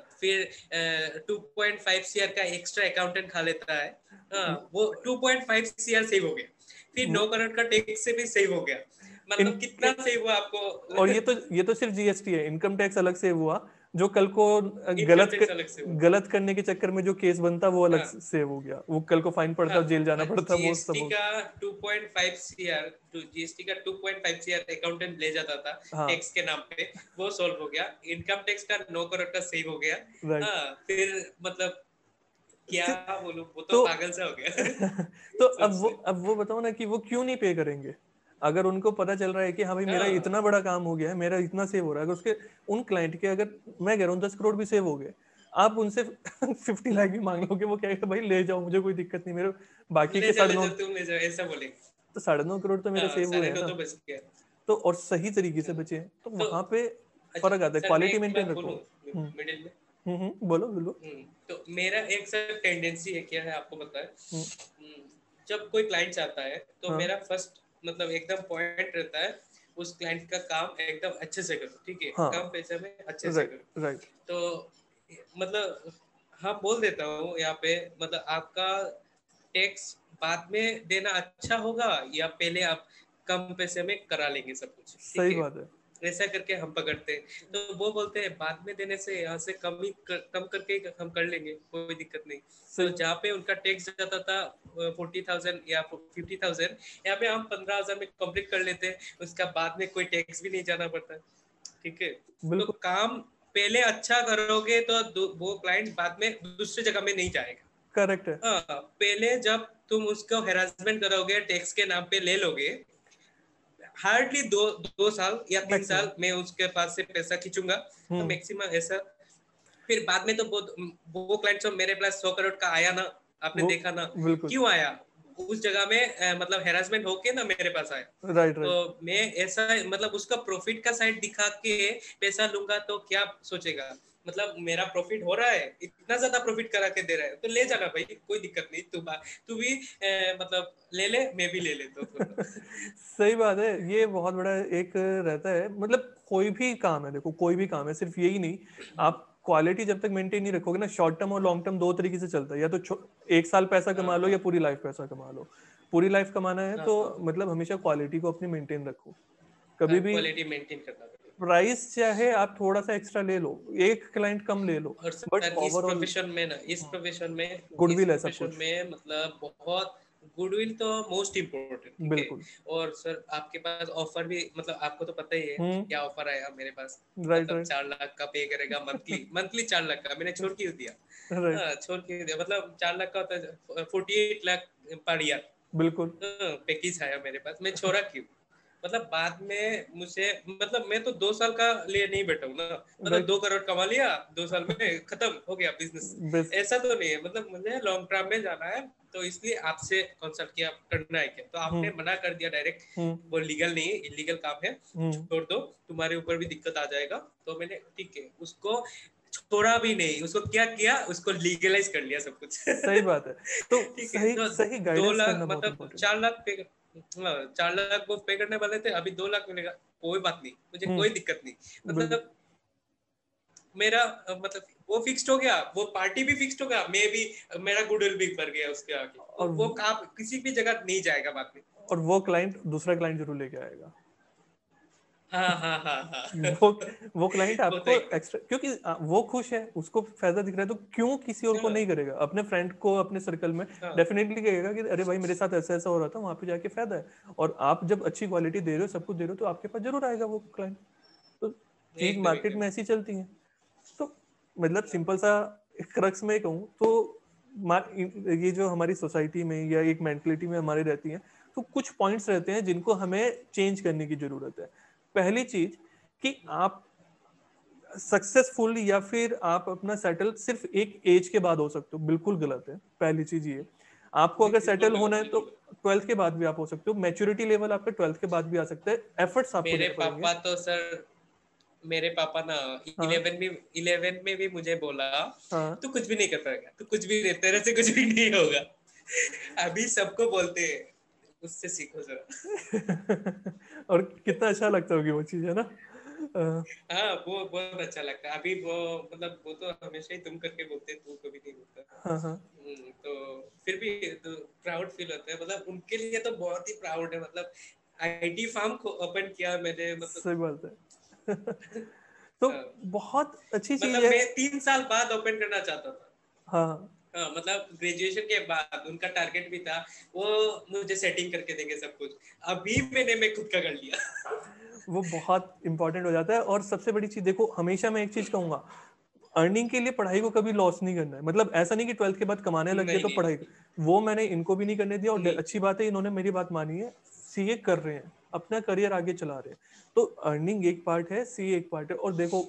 फिर टू पॉइंट फाइव सीआर का एक्स्ट्रा अकाउंटेंट खा लेता है। हाँ, वो two point five CR save हो गया, फिर नौ करोड़ का टैक्स से भी सेव हो गया। इन, मतलब कितना सेव हुआ आपको? और ये तो ये तो सिर्फ जीएसटी है, इनकम टैक्स अलग से हुआ, जो कल को इनकम गलत टैक्स कर, अलग से हुआ। गलत करने के चक्कर में जो केस बनता वो अलग हाँ से हो गया, वो कल को फाइन पड़ता, हाँ, जेल जाना पड़ता, वो सब जीएसटी हो। का two point five CR, GST का two point five CR accountant ले जाता था हाँ टैक्स के नाम पे, वो सॉल्व हो गया। इनकम टैक्स का नौ करोड़ का सेव हो गया। राइट। हाँ, फिर मतलब क्या बोलूं, वो तो तो पागल सा हो गया। तो सच अब वो से। अब वो बताओ ना कि वो क्यों नहीं पे करेंगे, अगर उनको पता चल रहा है कि हाँ भाई मेरा हाँ इतना बड़ा काम हो गया है, मेरा इतना सेव हो रहा है, अगर उसके उन क्लाइंट के, अगर मैं कह रहा हूँ दस करोड़ भी सेव हो गए, आप उनसे फिफ्टी लाख भी मांग लोगे, वो कहेगा भाई ले जाओ, मुझे कोई दिक्कत नहीं, मेरे बाकी ले के जाओ साढ़े ले नौ, जाओ, तुम ले जाओ, ऐसा बोलेंगे। तो साढ़े नौ करोड़ तो मेरे हाँ, सेव हुए साढ़े हैं नौ ना। तो बच गया। तो और सही तरीके से हाँ, बचे हैं, तो तो वहां पे अच्छा फर्क आता है, सर, मैं क्वालिटी एक मेंटेन बात रखो। बोलूं हम्म। मिडिल में? हम्म हम्म, बोलो बोलो। हम्म, तो मेरा एक सर टेंडेंसी है, क्या है आपको पता है? हम्म। हम्म, जब कोई क्लाइंट आता है तो हाँ मेरा फर्स्ट मतलब एकदम पॉइंट रहता है, उस क्लाइंट का काम एकदम अच्छे से करो, ठीक है, हाँ। कम पैसे में अच्छे से राइट करो। राइट। तो मतलब हाँ, बोल देता हूँ यहाँ पे, मतलब आपका टैक्स बाद में देना अच्छा होगा या पहले आप कम पैसे में करा लेंगे सब कुछ, ठीक सही है? बात है। ऐसा करके हम पकड़ते हैं, तो वो बोलते हैं बाद में देने से यहाँ से कम ही कर, कम करके ही हम कर लेंगे, कोई दिक्कत नहीं। तो सही। जहाँ पे उनका टैक्स जाता था फोर्टी थाउजेंड या फिफ्टी थाउजेंड, यहाँ पे हम पंद्रह हजार में कंप्लीट कर लेते हैं, उसका बाद में कोई टैक्स भी नहीं जाना पड़ता, ठीक है? तो बिल्कुल काम पहले अच्छा करोगे तो दो- वो क्लाइंट बाद में दूसरी जगह में नहीं जाएगा। करेक्ट है। हाँ, पहले जब तुम उसको हेरासमेंट करोगे, टैक्स के नाम पे ले लोगे, हार्डली दो दो साल या तीन मैक्सिमम। साल मैं उसके पास से पैसा खींचूंगा, तो हम्म। मैक्सिमम ऐसा। फिर बाद में तो वो वो क्लाइंट जो मेरे पास सौ करोड़ का आया ना, आपने वो देखा ना, बिल्कुल। क्यों आया? उस जगह में अ, मतलब हेरासमेंट होके ना मेरे पास आया। राइट तो राइट। मैं ऐसा मतलब उसका प्रॉफिट का साइड दिखा के पैसा लूंगा तो क्या सोचेगा, मतलब मेरा प्रॉफिट हो रहा है, इतना ज्यादा प्रॉफिट करा के दे रहा है, तो ले जाना भाई, कोई दिक्कत नहीं, तू बा- तू भी अ, मतलब ले ले, मैं भी ले लेता हूँ थोड़ा। सही बात है, ये बहुत बड़ा एक रहता है, मतलब कोई भी काम है, देखो कोई भी काम है, सिर्फ यही नहीं, आप क्वालिटी जब तक मेंटेन नहीं रखोगे ना, शॉर्ट टर्म और लॉन्ग टर्म दो तरीके से चलता है, या तो छो- एक साल पैसा हाँ कमा लो या हाँ पूरी लाइफ पैसा कमा लो। पूरी लाइफ कमाना है हाँ तो हाँ मतलब हमेशा क्वालिटी को अपनी मेंटेन रखो, हाँ, कभी भी क्वालिटी मेंटेन करना पड़ेगा। प्राइस चाहे आप थोड़ा सा एक्स्ट्रा ले लो, एक क्लाइंट कम ले लो, और बट सर इस ओवरऑल प्रोफेशन में ना, इस प्रोफेशन में इस गुडविल है सब प्रोफेशन कुछ। में मतलब बहुत गुडविल तो मोस्ट इम्पोर्टेंट, ठीक है? बिल्कुल। और सर आपके पास ऑफर भी, मतलब आपको तो पता ही है हम्म। क्या ऑफर आया मेरे पास। राइट मतलब राइट। चार लाख का पे करेगा मंथली, मंथली चार लाख का मैंने छोड़ क्यों दिया? राइट। हाँ, छोड़ क्यों दिया, मतलब चार लाख का होता है forty eight lakh per year बिल्कुल। पैकेज आया मेरे पास, मैं छोड़ा क्यों? मतलब बाद में मुझे, मतलब मैं तो दो साल का लिए नहीं बैठा हूँ ना, मतलब राइट। दो करोड़ कमा लिया दो साल में, खत्म हो गया बिजनेस। बेस्ट। ऐसा तो नहीं है, मतलब मुझे लॉन्ग टर्म में जाना है, तो इसलिए आपसे कंसल्ट किया करना है क्या, तो आपने हम्म मना कर दिया डायरेक्ट, हम्म वो लीगल नहीं है, इलीगल काम है, हम्म। छोड़ दो, तुम्हारे ऊपर भी दिक्कत आ जाएगा। तो मैंने ठीक है उसको छोड़ा भी नहीं, उसको क्या किया, उसको लीगलाइज कर लिया सब कुछ। सही बात है। तो ठीक है, सही तो सही दो गाइडेंस लाख करना बहुत मतलब इंपॉर्टेंट है। चार लाख पे, हाँ, चार लाख वो पे करने वाले थे, अभी दो लाख मिलेगा, कोई बात नहीं, मुझे हम्म। कोई दिक्कत नहीं। बिल्कुल। मतलब मेरा अ, मतलब वो फिक्स्ड हो गया, वो पार्टी भी फिक्स्ड हो गया, मैं भी, मेरा गुडविल भी बढ़ गया उसके आगे, और तो वो काम किसी भी जगह नहीं जाएगा बाद में। और वो क्लाइंट दूसरा क्लाइंट जरूर लेके आएगा। हाँ हाँ हाँ हाँ। वो वो क्लाइंट वो तो आपको एकदम। एक्स्ट्रा, क्योंकि आ, वो खुश है, उसको फायदा दिख रहा है, तो क्यों किसी और को हाँ नहीं करेगा, अपने फ्रेंड को, अपने सर्कल में हाँ, डेफिनेटली कहेगा कि अरे भाई मेरे साथ ऐसा ऐसा हो रहा था, वहां पे जाके फायदा है, और आप जब अच्छी क्वालिटी दे रहे हो, सब कुछ दे रहे हो, तो आपके पास जरूर आएगा वो क्लाइंट। तो चीज एकदम मार्केट एकदम। में ऐसी चलती है। तो मतलब सिंपल सा क्रक्स में कहूँ तो मा- ये जो हमारी सोसाइटी में या एक मेंटलिटी में हमारी रहती है, तो कुछ पॉइंट्स रहते हैं जिनको हमें चेंज करने की जरूरत है। पहली चीज कि आप सक्सेसफुल या फिर आप अपना सेटल सिर्फ एक एज के बाद हो सकते हो, बिल्कुल गलत है। पहली चीज ये, आपको अगर बिल्कुल सेटल होना गलत, है तो बिल्कुल। ट्वेल्थ के बाद भी आप हो सकते हो, मैच्योरिटी लेवल आपका ट्वेल्थ के बाद भी आ सकता है, एफर्ट्स आपको मेरे देने पड़ेंगे। पापा तो सर, मेरे पापा ना हाँ इलेवन में इलेवन में भी मुझे बोला, हाँ। तू कुछ भी नहीं कर पाएगा, तू कुछ भी नहीं, तेरे से कुछ भी नहीं होगा। अभी सबको बोलते हैं, उससे सीखो जरा। और कितना अच्छा लगता होगी वो चीज, है ना? अ, हाँ वो बहुत अच्छा लगता है। अभी वो मतलब वो तो हमेशा ही तुम करके बोलते, तू कभी नहीं बोलता। हाँ हाँ हम्म, तो फिर भी तो प्राउड फील होता है, मतलब उनके लिए तो बहुत ही प्राउड है। मतलब आईटी फार्म को ओपन किया मैंने, मतलब सही बात है। तो हाँ, बहुत अच्छी चीज मतलब है। मैं तीन साल बाद ओपन करना चाहता था। हाँ, हाँ, मतलब ग्रेजुएशन के बाद उनका टारगेट भी था, वो मुझे सेटिंग करके देंगे सब कुछ। अभी मैंने मैं खुद का कर लिया। वो बहुत इंपॉर्टेंट हो जाता है। और सबसे बड़ी चीज देखो, हमेशा मैं एक चीज कहूंगा, अर्निंग के लिए पढ़ाई को कभी लॉस नहीं करना है। मतलब ऐसा नहीं कि ट्वेल्थ के बाद कमाने लग गए नहीं तो नहीं पढ़ाई, वो मैंने इनको भी नहीं करने दिया। और नहीं। अच्छी बात है, इन्होंने मेरी बात मानी है, सीए कर रहे हैं, अपना करियर आगे चला रहे हैं। तो अर्निंग एक पार्ट है, सीए एक पार्ट है। और देखो,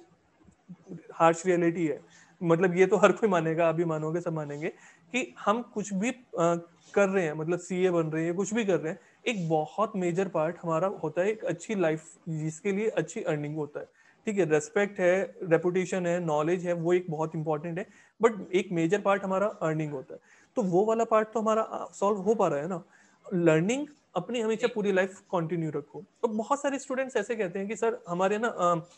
हार्श रियलिटी है, मतलब ये तो हर कोई मानेगा, आप भी मानोगे, सब मानेंगे कि हम कुछ भी अ, कर रहे हैं, मतलब सीए बन रहे हैं, कुछ भी कर रहे हैं, एक बहुत मेजर पार्ट हमारा होता है एक अच्छी लाइफ, जिसके लिए अच्छी अर्निंग होता है। ठीक है, रेस्पेक्ट है, रेपुटेशन है, नॉलेज है, वो एक बहुत इंपॉर्टेंट है। बट एक मेजर पार्ट हमारा अर्निंग होता है। तो वो वाला पार्ट तो हमारा सॉल्व हो पा रहा है ना। लर्निंग अपनी हमेशा एक पूरी लाइफ कंटिन्यू रखो। तो बहुत सारे स्टूडेंट्स ऐसे कहते हैं कि सर हमारे ना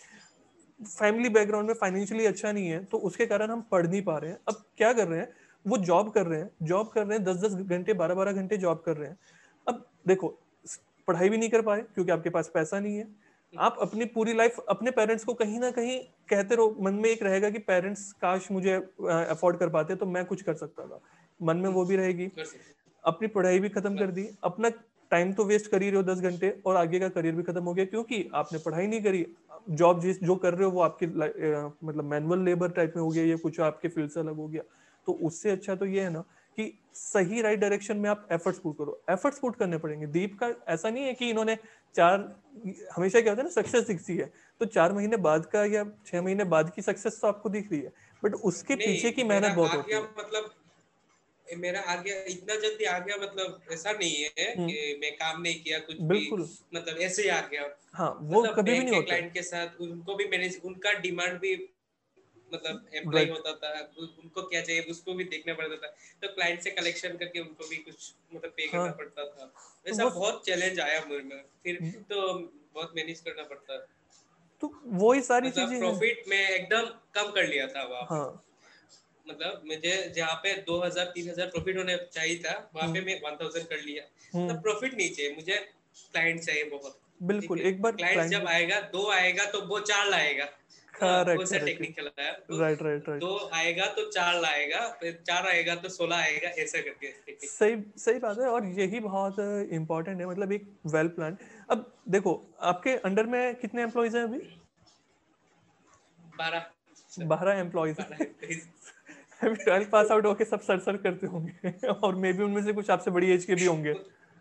फैमिली बैकग्राउंड में फाइनेंशियली अच्छा नहीं है, तो उसके कारण हम पढ़ नहीं पा रहे हैं। अब क्या कर रहे हैं, वो जॉब कर रहे हैं, जॉब कर रहे हैं, दस दस घंटे, बारह बारह घंटे जॉब कर रहे हैं। अब देखो, पढ़ाई भी नहीं कर पाए क्योंकि आपके पास पैसा नहीं है। आप अपनी पूरी लाइफ अपने पेरेंट्स को कहीं ना कहीं कहते रहो, मन में एक रहेगा कि पेरेंट्स काश मुझे अफोर्ड कर पाते तो मैं कुछ कर सकता था, मन में वो भी रहेगी। कर सकते अपनी पढ़ाई भी खत्म कर हैं। दी, अपना टाइम तो वेस्ट कर ही रहे हो दस घंटे, और आगे का करियर भी खत्म हो गया क्योंकि आपने पढ़ाई नहीं करी। जॉब जिस जो कर रहे हो वो आपकी अ, मतलब मैनुअल लेबर टाइप में हो गया, या कुछ आपके फील्ड से अलग हो गया। तो उससे अच्छा तो ये है ना कि सही राइट डायरेक्शन में आप एफर्ट्स पुट करो। एफर्ट्स पुट करने पड़ेंगे। दीप का ऐसा नहीं है कि इन्होंने चार, हमेशा क्या होता है ना, सक्सेस दिखती है तो चार महीने बाद का या छह महीने बाद की सक्सेस तो आपको दिख रही है, बट उसके पीछे की नहीं, मेरा मेहनत बहुत आ होती गया है। मतलब, मेरा आ गया इतना जल्दी आ गया, मतलब ऐसा नहीं है हम्म, कि मैं काम नहीं किया कुछ भी, बिल्कुल। मतलब ऐसे ही आ गया। हाँ, वो मतलब कभी भी बैंक नहीं के होता है। क्लाइंट के साथ उनको भी मैनेज, उनका डिमांड भी मतलब अप्लाई राइट। होता था, उ- उनको क्या चाहिए उसको भी देखना पड़ता था। तो क्लाइंट से कलेक्शन करके उनको भी कुछ मतलब पे हाँ, करना पड़ता था। तो ऐसा वो बहुत चैलेंज आया मुझ में, फिर तो बहुत मैनेज करना पड़ता। तो वो ही सारी मतलब चीजें हैं। प्रॉफिट में एकदम कम कर लिया था वहाँ पे। हाँ। मतलब मुझे जहाँ पे दो हज़ार तीन हज़ार प्रॉफिट होने चाहिए था, वहाँ पे हम्म मैं एक हज़ार कर लिया। मतलब हम्म प्रॉफिट नहीं चाहिए मुझे, क्लाइंट चाहिए बहुत। ठीक बिल्कुल, है, एक बार क्लाइंट क्लाइंट। जब आएगा, दो आएगा तो वो चार लाएगा। हाँ, वो करेक्ट सा करेक्ट। टेक्निक चला है तो। Right right right. दो आएगा तो चार लाएगा, फिर चार आएगा तो सोलह आएगा, ऐसा करके टेक्निक। सही सही बात है, और यही बहुत इंपॉर्टेंट है, मतलब एक वेल प्लान। अब देखो, आपके अंडर में कितने एम्प्लॉयज हैं अभी? बारह सर, बारह एम्प्लॉयज बारह हैं। इक्कीस। अभी ट्वेल्थ पास आउट होके सब सर सर करते होंगे। और मे भी उनमें से कुछ आपसे बड़ी एज के भी होंगे।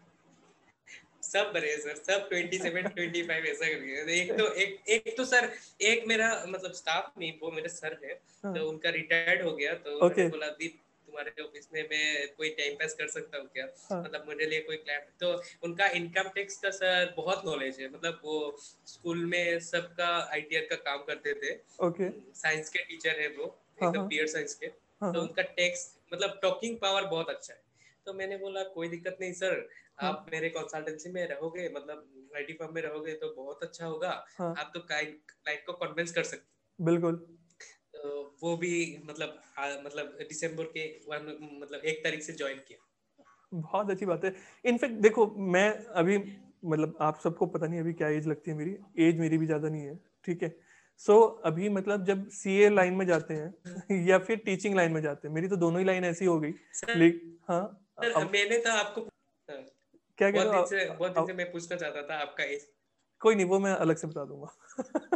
सब बड़े हैं सर, सब सत्ताईस पच्चीस ऐसा करके। एक तो एक एक तो सर, एक मेरा मतलब स्टाफ नहीं, वो मेरे सर है। हाँ, तो उनका रिटायर्ड हो गया, तो मैंने ओके। बोला दीप तुम्हारे ऑफिस में मैं कोई टाइम पास कर सकता हूँ क्या, हाँ, मतलब मेरे लिए कोई क्लाइंट। तो उनका इनकम टैक्स का सर बहुत नॉलेज है, मतलब वो स्कूल में सबका आईटीआर का काम करते थे। ओके। साइंस के टीचर है वो, हाँ एकदम हाँ प्योर साइंस के। हाँ तो हाँ उनका टैक्स मतलब टॉकिंग पावर बहुत अच्छा है। तो मैंने बोला कोई दिक्कत नहीं सर, हाँ आप मेरे कंसल्टेंसी में रहोगे, मतलब आईटी फर्म में रहोगे तो बहुत अच्छा होगा। हाँ, आप तो क्लाइंट को कन्विंस कर सकते बिल्कुल। हो। तो वो भी मतलब आ, मतलब दिसंबर के वन मतलब एक तारीख से ज्वाइन किया। बहुत अच्छी बात है। इनफैक्ट देखो, मैं अभी, मतलब आप सबको पता नहीं अभी क्या एज लगती है मेरी। एज मेरी भी ज्यादा नहीं है, ठीक है। सो so, अभी मतलब जब सीए लाइन में जाते हैं या फिर टीचिंग लाइन में जाते हैं, मेरी तो दोनों ही लाइन ऐसी हो गई। सर, लेकिन हाँ, अब मैंने तो आपको हाँ, क्या कह बहुत रहे हो दिन से अब, बहुत दिन से अब, मैं पूछना चाहता था आपका एज। कोई नहीं, वो मैं अलग से बता दूंगा।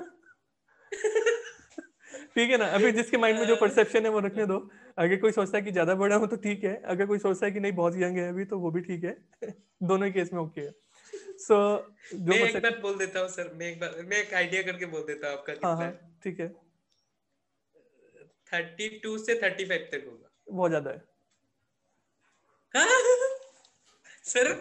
ठीक है ना, अभी जिसके माइंड में जो परसेप्शन है वो रखने दो। अगर कोई सोचता है कि ज्यादा बड़ा हूं तो ठीक है, अगर कोई सोचता है कि नहीं बहुत यंग है अभी, तो वो भी ठीक है। दोनों ही केस में ओके है। सो so, जो मैं एक परसेप्शन। बार बोल देता हूँ सर, मैं एक बार मैं एक आइडिया करके बोल देता हूँ आपका हाँ कितना हाँ, है। ठीक है। थर्टी टू से थर्टी फाइव तक होगा। बहुत ज्यादा है। हाँ? सर,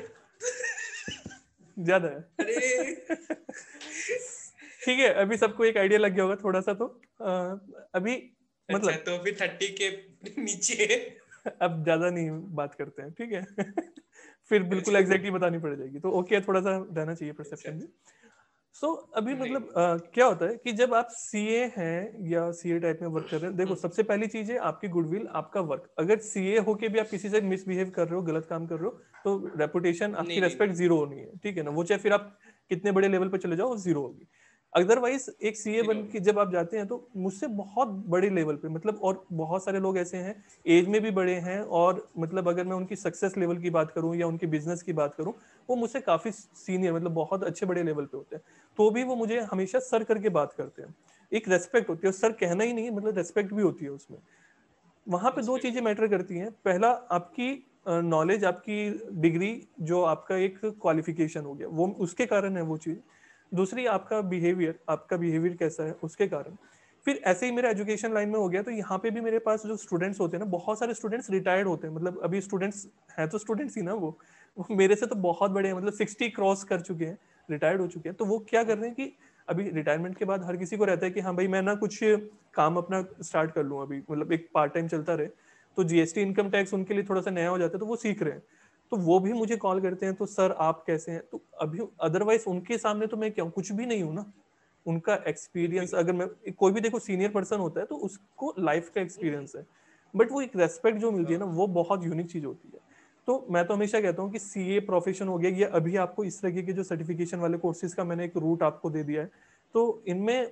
ज्यादा अरे है। ठीक है, अभी सबको एक आइडिया लग गया होगा थोड़ा सा तो। अ, अभी अच्छा, मतलब तो फिर थर्टी के नीचे। अब ज्यादा नहीं बात करते हैं, ठीक है। फिर बिल्कुल अच्छा एग्जैक्टली बतानी पड़ जाएगी, तो ओके थोड़ा सा रहना चाहिए अच्छा परसेप्शन भी। अच्छा। सो so, अभी नहीं मतलब नहीं। अ, क्या होता है कि जब आप सीए हैं या सीए टाइप में वर्क कर रहे हैं, देखो हम्म, सबसे पहली चीज है आपकी गुडविल, आपका वर्क। अगर सीए होके भी आप किसी से मिसबिहेव कर रहे हो, गलत काम कर रहे हो, तो रेपुटेशन, आपकी नहीं नहीं रेस्पेक्ट नहीं। जीरो होनी है, ठीक है ना। वो चाहे फिर आप कितने बड़े लेवल पे चले जाओ, वो जीरो होगी। अदरवाइज एक सीए जीरो बन होगी। के जब आप जाते हैं, तो मुझसे बहुत बड़े लेवल पे मतलब, और बहुत सारे लोग ऐसे हैं एज में भी बड़े हैं, और मतलब अगर मैं उनकी सक्सेस लेवल की बात करूं या उनकी बिजनेस की बात करूं, वो मुझसे काफी सीनियर, मतलब बहुत अच्छे बड़े लेवल पे होते हैं। तो भी वो मुझे हमेशा सर करके बात करते हैं। एक रेस्पेक्ट होती है, सर कहना ही नहीं, मतलब रेस्पेक्ट भी होती है उसमें। वहां पे दो रिस्पेक्ट चीजें होती मैटर करती हैं। पहला, आपकी नॉलेज, आपकी डिग्री, जो आपका एक क्वालिफिकेशन हो गया, वो उसके कारण है वो चीज। दूसरी, आपका बिहेवियर, आपका बिहेवियर कैसा है, उसके कारण। फिर ऐसे ही मेरा एजुकेशन लाइन में हो गया, तो यहाँ पे भी मेरे पास जो स्टूडेंट्स होते हैं ना, बहुत सारे स्टूडेंट्स रिटायर्ड होते हैं, मतलब अभी स्टूडेंट्स हैं तो स्टूडेंट्स ही ना वो वो मेरे से तो बहुत बड़े हैं, मतलब सिक्सटी क्रॉस कर चुके हैं, रिटायर्ड हो चुके हैं। तो वो क्या कर रहे हैं कि अभी रिटायरमेंट के बाद हर किसी को रहता है कि हाँ भाई, मैं ना कुछ काम अपना स्टार्ट कर लूँ अभी, मतलब एक पार्ट टाइम चलता रहे। तो जीएसटी, इनकम टैक्स उनके लिए थोड़ा सा नया हो जाता है, तो वो सीख रहे हैं। तो वो भी मुझे कॉल करते हैं, तो सर आप कैसे हैं। तो अभी अदरवाइज उनके सामने तो मैं क्या हूँ, कुछ भी नहीं हूँ ना। उनका कुछ भी एक्सपीरियंस, नहीं। अगर मैं, कोई भी देखो सीनियर पर्सन होता है तो उसको लाइफ का एक्सपीरियंस है, बट वो एक रेस्पेक्ट जो मिलती है ना, हाँ वो बहुत यूनिक चीज होती है। तो मैं तो हमेशा कहता हूँ कि सीए प्रोफेशन हो गया, ये अभी आपको इस तरह के जो सर्टिफिकेशन वाले कोर्सेज का मैंने एक रूट आपको दे दिया है। तो इनमें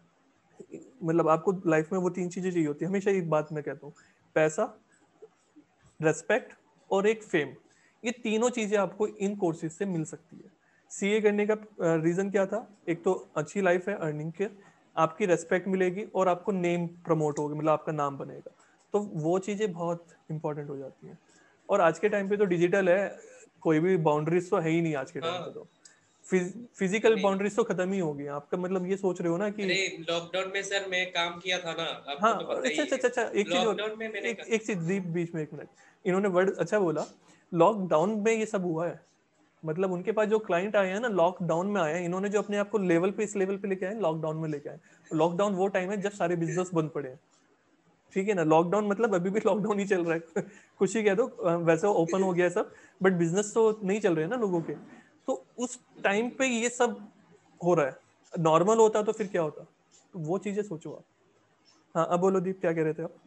मतलब आपको लाइफ में वो तीन चीजें चाहिए होती है, हमेशा एक बात मैं कहता हूँ। पैसा, रेस्पेक्ट और एक फेम। ये तीनों चीजें आपको इन कोर्सेज से मिल सकती है। सीए करने का रीजन क्या था, एक तो अच्छी लाइफ है, अर्निंग के, आपकी रेस्पेक्ट मिलेगी, और आपको नेम प्रमोट होगा, मतलब आपका नाम बनेगा। तो वो चीजें बहुत इंपॉर्टेंट हो जाती हैं। और आज के टाइम पे तो डिजिटल है, कोई भी बाउंड्रीज तो है ही नहीं आज के टाइम पे। हाँ। तो फिजिकल नहीं। बाउंड्रीज तो खत्म ही हो गई। आपका मतलब ये सोच रहे हो ना कि, अरे लॉकडाउन में सर मैं काम किया था ना, हाँ, आपको तो और पता अच्छा ही अच्छा है। अच्छा अच्छा, एक चीज और, लॉकडाउन में मैंने एक कर... एक चीज दीप, हाँ बीच में एक मिनट, इन्होंने वर्ड अच्छा बोला, लॉकडाउन में ये सब हुआ है। मतलब उनके पास जो क्लाइंट आए हैं ना, लॉकडाउन में आए हैं, इन्होंने जो अपने आप को लेवल पे, इस लेवल पे लेके आए, लॉकडाउन में लेके आए। लॉकडाउन वो टाइम है जब सारे बिजनेस बंद पड़े हैं, ठीक है ना। लॉकडाउन मतलब अभी भी लॉकडाउन ही चल रहा है। कुछ ही कह दो, अ, वैसे ओपन हो गया है सब, बट बिजनेस तो नहीं चल रहे हैं ना लोगों के। तो उस टाइम पे ये सब हो रहा है। नॉर्मल होता तो फिर क्या होता, तो वो चीजें सोचो आप। हाँ, अब बोलो दीप, क्या कह रहे थे आप।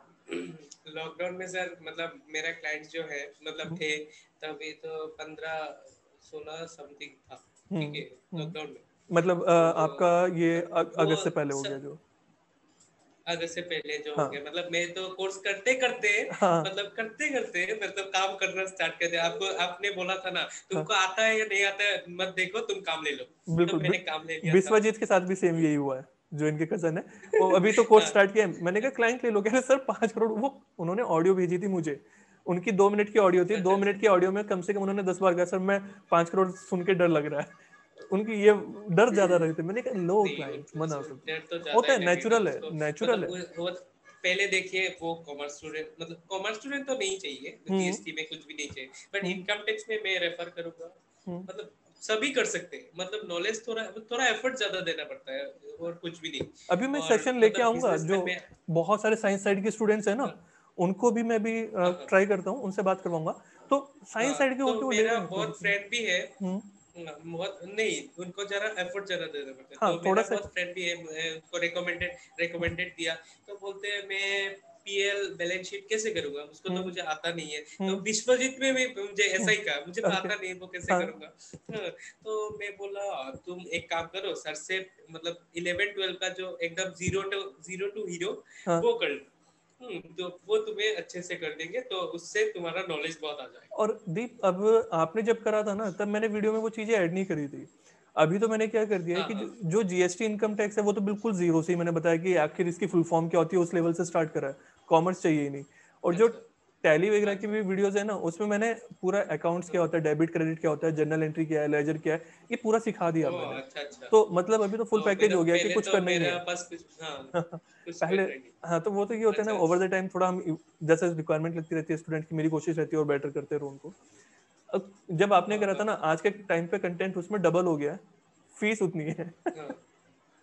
लॉकडाउन में सर मतलब मेरा क्लाइंट जो है मतलब हम्म थे, तभी तो पंद्रह सोलह समथिंग था। ठीक हम्म है। हम्म। लॉकडाउन में मतलब अ, तो आपका ये मतलब अ- वो अगस्त से पहले हो गया स, जो। अगस्त से पहले जो हो हाँ गया, मतलब मैं तो कोर्स करते करते हाँ मतलब करते करते मतलब काम करना स्टार्ट कर दिया। आपको आपने बोला था ना, हाँ, तुमको आता है या नहीं आता है मत देखो, तुम काम ले लो। तो बिल्कुल मैंने बि- काम ले लिया था। विश्वजीत के साथ भी सेम यही हुआ है, जो इनके कजन है। वो अभी तो कोर्स हाँ स्टार्ट किया है। मैंने कहा क्लाइंट ले लो, कह रहे सर पांच करोड़। वो उन्होंने ऑडियो भेजी थी मुझे, उनकी दो मिनट की ऑडियो थी, अच्छा दो अच्छा। मिनट की ऑडियो में कम से कम उन्होंने दस बार कहा, सर मैं पांच करोड़ सुन के डर लग रहा है। उनकी ये डर ज्यादा रहे थे। मैंने कहा लो नहीं क्लाइंट, उनको मना डर तो ज्यादा होता ही है, लगेगा नेचुरल है, उसको। नेचुरल मतलब है। वो, वो पहले देखिए वो कॉमर्स स्टूडेंट, मतलब कॉमर्स स्टूडेंट तो नहीं चाहिए, हम्म जीएसटी में कुछ भी नहीं चाहिए, बट हम्म इनकम टैक्स में मैं रेफर करूंगा। हम्म। मतलब सभी कर सकते हैं, मतलब नॉलेज थोड़ा थोड़ा एफर्ट ज्यादा देना पड़ता है और कुछ भी नहीं। अभी मैं और सेशन लेके मतलब आऊंगा, जो बिजनेसमैन में। बहुत सारे साइंस साइड के स्टूडेंट्स हैं ना, हाँ उनको भी मैं भी हाँ हाँ ट्राई करता हूँ, उनसे बात करवाऊंगा। तो साइंस हाँ। साइड के तो होके वो ले मेरा रहे हैं, कोई बहुत दिक्कत नहीं। फ्रेंड भी है। हम्म। हाँ, बहुत नहीं, उनको जरा एफर्ट जरा देना पड़ता है। हाँ, तो थोड़ा मेरा सा। बहुत फ्रेंड भी है, मैं उनको रिकमेंडेड रिकमेंडेड दिया। तो बोलते हैं मैं पीएल बैलेंस शीट कैसे करूंगा, उसको तो हम्म मुझे आता नहीं है। तो हम्म विश्वजीत में भी मुझे ऐसा हम्म। ही कहा, मुझे तो ओके। आता नहीं है, वो कैसे हाँ करूंगा। हाँ, तो मैं बोला तुम एक काम करो, सर से मतलब इलेवन ट्वेल्व का जो एकदम zero to zero to hero हाँ। वो कर लो। हम्म, तो वो तुम्हें अच्छे से कर देंगे, तो उससे तुम्हारा नॉलेज बहुत आ जाएगा। और दीप, अब आपने जब करा था ना, तब मैंने वीडियो में वो चीजें ऐड नहीं करी थी। अभी तो मैंने क्या कर दिया है हाँ कि जो, हाँ। जो जीएसटी इनकम टैक्स है, वो तो बिल्कुल जीरो से ही मैंने बताया कि आखिर इसकी फुल फॉर्म क्या होती है, उस लेवल से स्टार्ट करा है। कॉमर्स चाहिए ही नहीं। और जो अच्छा टैली वगैरह की अच्छा। भी वीडियोस है ना, उसमें मैंने पूरा अकाउंट्स क्या हाँ। होता है, डेबिट क्रेडिट क्या होता है, जर्नल एंट्री क्या है, लेजर क्या है, ये पूरा सिखा दिया अब ओह मैंने। अच्छा अच्छा। तो मतलब अभी तो फुल तो पैकेज मेरा हो गया कि पहले कुछ तो करना ही नहीं मेरा है। पास कुछ, हाँ कुछ पहले, करना ही नहीं। हाँ, तो वो तो ये होता है ना, अच्छा ओवर अच्छा। द टाइम थोड़ा हम जैसे रिक्वायरमेंट लगती रहती है स्टूडेंट की, मेरी कोशिश रहती है और बेटर करते रहो उनको। अब जब आपने हाँ करा था हाँ ना, आज के टाइम पे कंटेंट उसमें डबल हो गया है, फीस उतनी है। हाँ।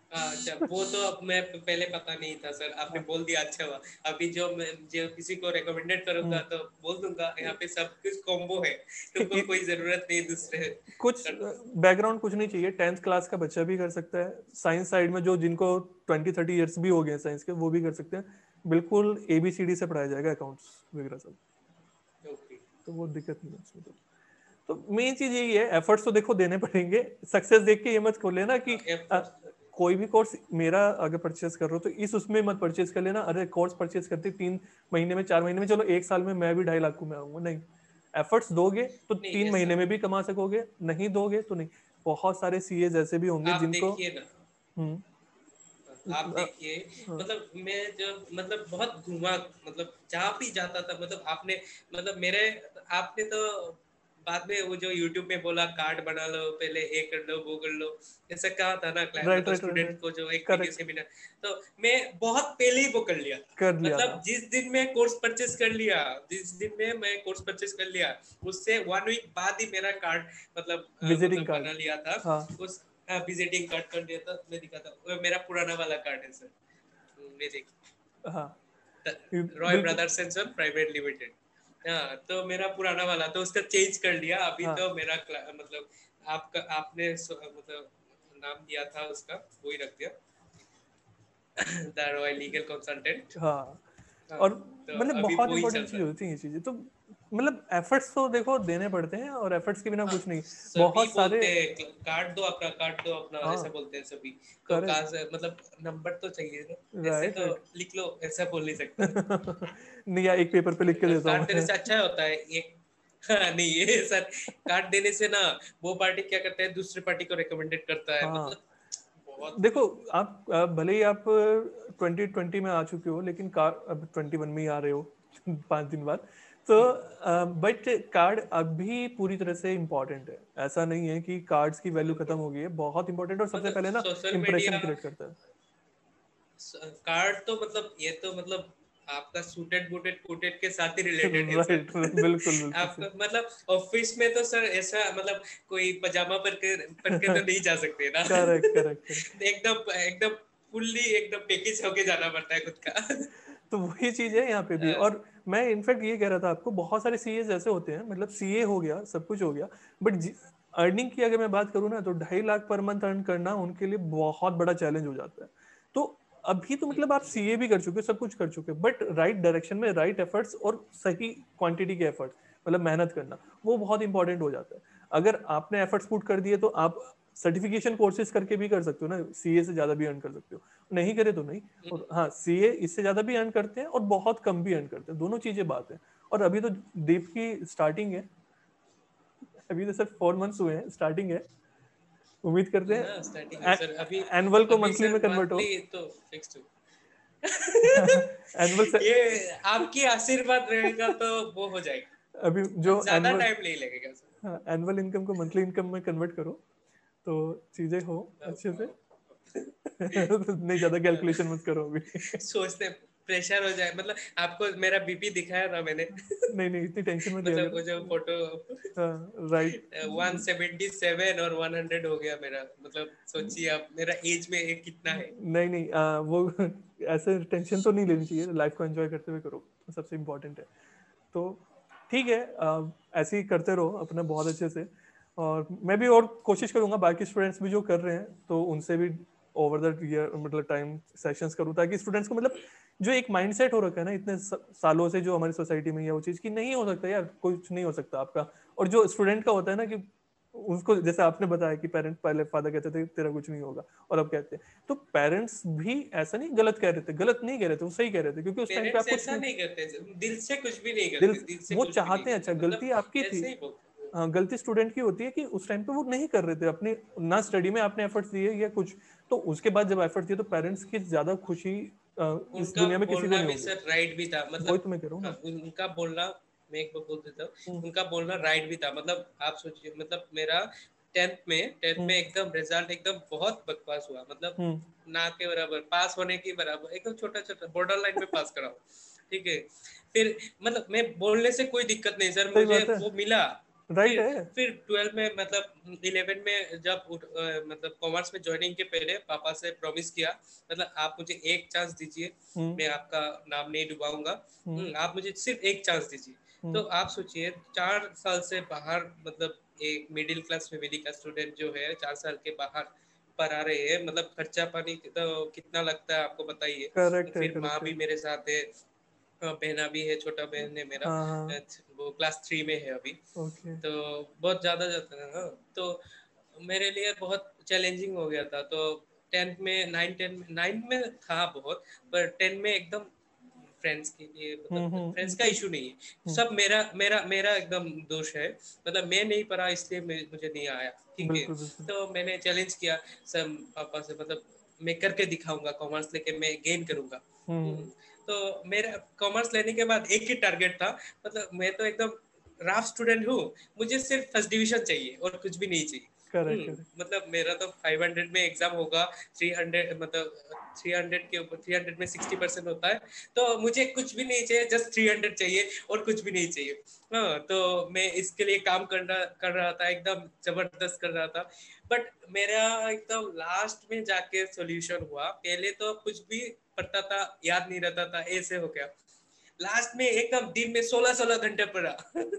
अच्छा, वो तो अब मैं पहले पता नहीं था सर, आपने बोल दिया, अच्छा हुआ। अभी जो मैं जो किसी को रिकमेंडेड करूंगा तो बोल दूंगा यहाँ पे सब कुछ कॉम्बो है, तुमको कोई जरूरत नहीं दूसरे कुछ कर। बैकग्राउंड कुछ नहीं चाहिए, टेंथ क्लास का बच्चा भी कर सकता है, साइंस साइड में जो जिनको ट्वेंटी थर्टी ईयर्स भी हो गए साइंस के वो भी कर सकते हैं, बिल्कुल एबीसीडी से पढ़ाया जाएगा अकाउंट्स वगैरह सब। ओके। तो वो दिक्कत नहीं है उसमें। तो तो मेन चीज यही है, एफर्ट्स तो देखो देने पड़ेंगे, सक्सेस देख के ये मत खोल लेना कि आ, एफर्ट्स। कोई भी कोर्स मेरा अगर परचेस कर रहे हो तो इस उसमें मत परचेस कर लेना, अरे कोर्स परचेस करते तीन महीने में, चार महीने में, चलो एक साल में मैं भी ढाई लाख में आऊंगा, नहीं। एफर्ट्स दोगे तो नहीं तीन ऐसा महीने में भी कमा सकोगे, नहीं दोगे तो नहीं। बहुत सारे सीए जैसे भी होंगे आप जिनको देखिए ना, हम्म आप अ, देखिए, हाँ, मतलब मैं जब मतलब बहुत घूमा, मतलब जहाँ भी जाता था, मतलब आपने मतलब मेरे आपने तो बाद में वो जो यूट्यूब में बोला कार्ड बना लो, पहले ये कर लो वो कर लो, ऐसा कहा था ना क्लास, राइट मतलब राइट राइट स्टूडेंट राइट, को जो एक वीडियो करेक्ट, सेमिनार। तो मैं बहुत पहले ही वो कर लिया था, कर लिया था। मतलब जिस दिन मैं कोर्स परचेस कर लिया, जिस दिन में मैं कोर्स परचेस कर लिया, उससे वन वीक बाद ही मेरा कार्ड मतलब अ, विजिटिंग मतलब कार्ड, बना लिया था। हाँ उस विजिटिंग कार्ड कर दिया था, मैं दिखा था, वो मेरा पुराना वाला कार्ड है सर, ये देखिए, हाँ, रॉय बिल्कुल, brothers and son private limited. हाँ, तो मेरा पुराना वाला तो उसका चेंज कर लिया, अभी हाँ तो मेरा क्ला- मतलब आपका आपने सो- मतलब नाम दिया था उसका, वही रख दिया, द रॉय लीगल कंसल्टेंट। हाँ। हाँ, और तो मतलब अभी बहुत वही इंपॉर्टेंट चलता चीज है। होती है ये चीजें तो, मतलब एफर्ट्स तो देखो देने पड़ते हैं, और एफर्ट्स के बिना हाँ, कुछ नहीं। सभी बहुत सारे, बोलते हैं कार्ड दो अपना, कार्ड दो अपना, ऐसा हाँ, बोलते हैं सभी। तो कहाँ करेक्ट, से मतलब नंबर तो चाहिए ना, ऐसे राइट तो राइट। लिख लो, ऐसा बोल नहीं सकता। नहीं यार, एक पेपर पे लिख के देता हूँ कार्ड देने मैं। से अच्छा होता है एक। हाँ, नहीं ये सर, कार्ड देने से ना वो पार्टी क्या करता है, दूसरी पार्टी को रिकमेंडेड करता है, हाँ, मतलब बहुत देखो, आप आप भले ही आप ट्वेंटी ट्वेंटी में आ चुके हो, लेकिन कार अब ट्वेंटी वन में ही आ रहे हो पाँच दिन बाद, तो बट कार्ड अभी पूरी तरह से इम्पोर्टेंट है। ऐसा नहीं है कि कार्ड्स की वैल्यू खत्म हो इम्पोर्टेंट, गई है, बहुत इंपॉर्टेंट, और सबसे मतलब पहले ना सोशल इंप्रेशन मीडिया, क्रिएट करता है। कार्ड तो मतलब ये तो मतलब आपका सूटेड बूटेड कोटेड के साथ ही रिलेटेड है राइट, सर। बिल्कुल बिल्कुल सही। आपका मतलब ऑफिस में तो सर ऐसा मतलब कोई पजामा पर के पर के तो नहीं जा सकते ना। Correct correct correct. एकदम एकदम फुल्ली एकदम पैकेज होके जाना पड़ता है खुद का। तो वही चीज है यहाँ पे भी। और मैं इनफैक्ट ये कह रहा था आपको, बहुत सारे सीए ऐसे होते हैं, मतलब सीए हो गया, सब कुछ हो गया, बट अर्निंग की अगर मैं बात करूँ ना, तो ढाई लाख पर मंथ अर्न करना उनके लिए बहुत बड़ा चैलेंज हो जाता है। तो अभी तो मतलब आप सीए भी कर चुके हो, सब कुछ कर चुके हो, बट राइट डायरेक्शन में राइट एफर्ट्स और सही क्वांटिटी के एफर्ट्स, मतलब मेहनत करना, वो बहुत इंपॉर्टेंट हो जाता है। अगर आपने एफर्ट्स पुट कर दिए तो आप सर्टिफिकेशन कोर्सेज करके भी कर सकते हो ना, सीए से ज्यादा भी अर्न कर सकते हो, नहीं करे तो नहीं। और हाँ, सीए इससे ज्यादा भी अर्न करते हैं और बहुत कम भी अर्न करते हैं, दोनों चीजें बात है। और अभी तो दीप की स्टार्टिंग है, अभी तो सिर्फ फोर मंथ्स हुए हैं, स्टार्टिंग है, उम्मीद करते हाँ, स्टार्टिंग है हैं सर अभी। एनुअल को अभी मंथली सर में कन्वर्ट हो। मंथली तो फिक्स हो। एनुअल से, ये आपकी आशीर्वाद रहेगा तो वो हो अभी जाएगा, जो ज्यादा एनुअल, टाइम नहीं लगेगा सर। एनुअल इनकम को मंथली इनकम में कन्वर्ट करो तो चीजें हो अच्छे से। नहीं, ज्यादा कैलकुलेशन मत करो अभी। सोचते प्रेशर हो जाए, मतलब आपको मेरा बीपी दिखाया था मैंने। नहीं नहीं, इतनी टेंशन मत लिया मतलब वो जो करो। फोटो हाँ, राइट। वन सेवेंटी सेवन और वन हंड्रेड हो गया मेरा, मतलब सोचिए आप मेरा एज में ये कितना है। नहीं नहीं, आ, वो ऐसे टेंशन तो नहीं लेनी चाहिए, लाइफ को एंजॉय करते हुए करो, सबसे इम्पोर्टेंट है। तो ठीक है, आ, ऐसे ही करते रहो अपना बहुत अच्छे से। और मैं भी और कोशिश करूंगा बाकी स्टूडेंट्स भी जो कर रहे हैं तो उनसे भी ओवर द ईयर मतलब टाइम सेशंस करूँ, ताकि स्टूडेंट्स को मतलब जो एक माइंडसेट हो रखा है ना इतने स- सालों से जो हमारी सोसाइटी में है, वो चीज़ कि नहीं हो सकता यार, कुछ नहीं हो सकता आपका। और जो स्टूडेंट का होता है ना कि उसको, जैसे आपने बताया कि पेरेंट पहले फादर कहते थे तेरा कुछ नहीं होगा, और अब कहते हैं, तो पेरेंट्स भी ऐसा नहीं गलत कह रहे थे, गलत नहीं कह रहे थे, वो सही कह रहे थे, क्योंकि उस टाइम पे आप पेरेंट्स कुछ ऐसा नहीं, नहीं करते, दिल से कुछ भी नहीं दिल करते, दिल से वो कुछ भी नहीं चाहते हैं, अच्छा करते, गलती मतलब आपकी थी। ऐसे ही बोलते हैं। हाँ, गलती स्टूडेंट की होती है कि उस टाइम पे वो नहीं कर रहे थे अपने, ना स्टडी में आपने एफर्ट्स दिए या कुछ, तो उसके बाद जब एफर्ट्स दिए तो पेरेंट्स की ज्यादा खुशी अ, इस उनका दुनिया में किसी को बोलना नहीं भी होगी। सर राइट भी था, वही मतलब तो मैं कह रहा हूँ हाँ, ना। उन- उनका बोलना, मैं एक बार बोल देता हम्म हूँ, उनका बोलना राइट भी था, मतलब आप सोचिए, मतलब मेरा टेंथ में टेंथ हम्म में एकदम रिजल्ट एकदम बहुत बकवास हुआ, मतलब हम्म ना के बराबर, पास होने की बराबर, एकदम छोटा छोटा बॉर्डर लाइन में पास करा हूँ। ठीक है, फिर मतलब मैं बोलने से कोई दिक्कत नहीं सर, सही मुझे बात है। वो मिला, राइट फिर है। फिर ट्वेल्व में मतलब इलेवन में जब उठ, अ, मतलब कॉमर्स में ज्वाइनिंग के पहले पापा से प्रॉमिस किया, मतलब आप मुझे एक चांस दीजिए, हम्म मैं आपका नाम नहीं डुबाऊंगा, हम्म हम्म, आप मुझे सिर्फ एक चांस दीजिए। तो हम्म आप सोचिए चार साल से बाहर, मतलब एक मिडिल क्लास फैमिली का स्टूडेंट जो है चार साल के बाहर पर आ रहे हैं, मतलब खर्चा पानी तो कितना लगता है आपको बताइए। करेक्ट है, फिर माँ करेक्ट है। भी मेरे साथ है, अ, बहना भी है, छोटा बहन है मेरा, हाँ हाँ। अ, वो क्लास थ्री में है अभी। ओके। तो बहुत ज़्यादा जाता है ना, तो मेरे लिए बहुत चैलेंजिंग हो गया था। तो टेंथ में नाइन टेन नाइन में था बहुत, पर टेन में एकदम फ्रेंड्स के लिए, हम्म मतलब हम्म फ्रेंड्स का तो इशू नहीं है, हम्म, सब मेरा मेरा मेरा एकदम दोष है, मतलब मैं नहीं पढ़ा इसलिए मुझे नहीं आया, ठीक है। बिल्कुल बिल्कुल। तो मैंने चैलेंज किया सब पापा से, मतलब मैं करके दिखाऊंगा, कॉमर्स लेके मैं गेन करूंगा। हम्म हम्म, तो मेरा कॉमर्स लेने के बाद एक ही टारगेट था, मतलब मैं तो एकदम राफ स्टूडेंट हूँ, मुझे सिर्फ फर्स्ट डिवीजन चाहिए और कुछ भी नहीं चाहिए। Correct hmm, correct. मतलब मेरा तो फाइव हंड्रेड में एग्जाम होगा, थ्री हंड्रेड मतलब थ्री हंड्रेड के ऊपर, थ्री हंड्रेड में सिक्सटी परसेंट होता है, तो मुझे कुछ भी नहीं चाहिए, जस्ट थ्री हंड्रेड चाहिए और कुछ भी नहीं चाहिए। हाँ, तो मैं इसके लिए काम करना कर रहा था, एकदम जबरदस्त कर रहा था। बट मेरा एकदम लास्ट में जाके सॉल्यूशन हुआ, पहले तो कुछ भी पढ़ता था याद नहीं रहता था, ऐसे हो गया। लास्ट में एकदम दिन में सोलह सोलह घंटे पढ़ा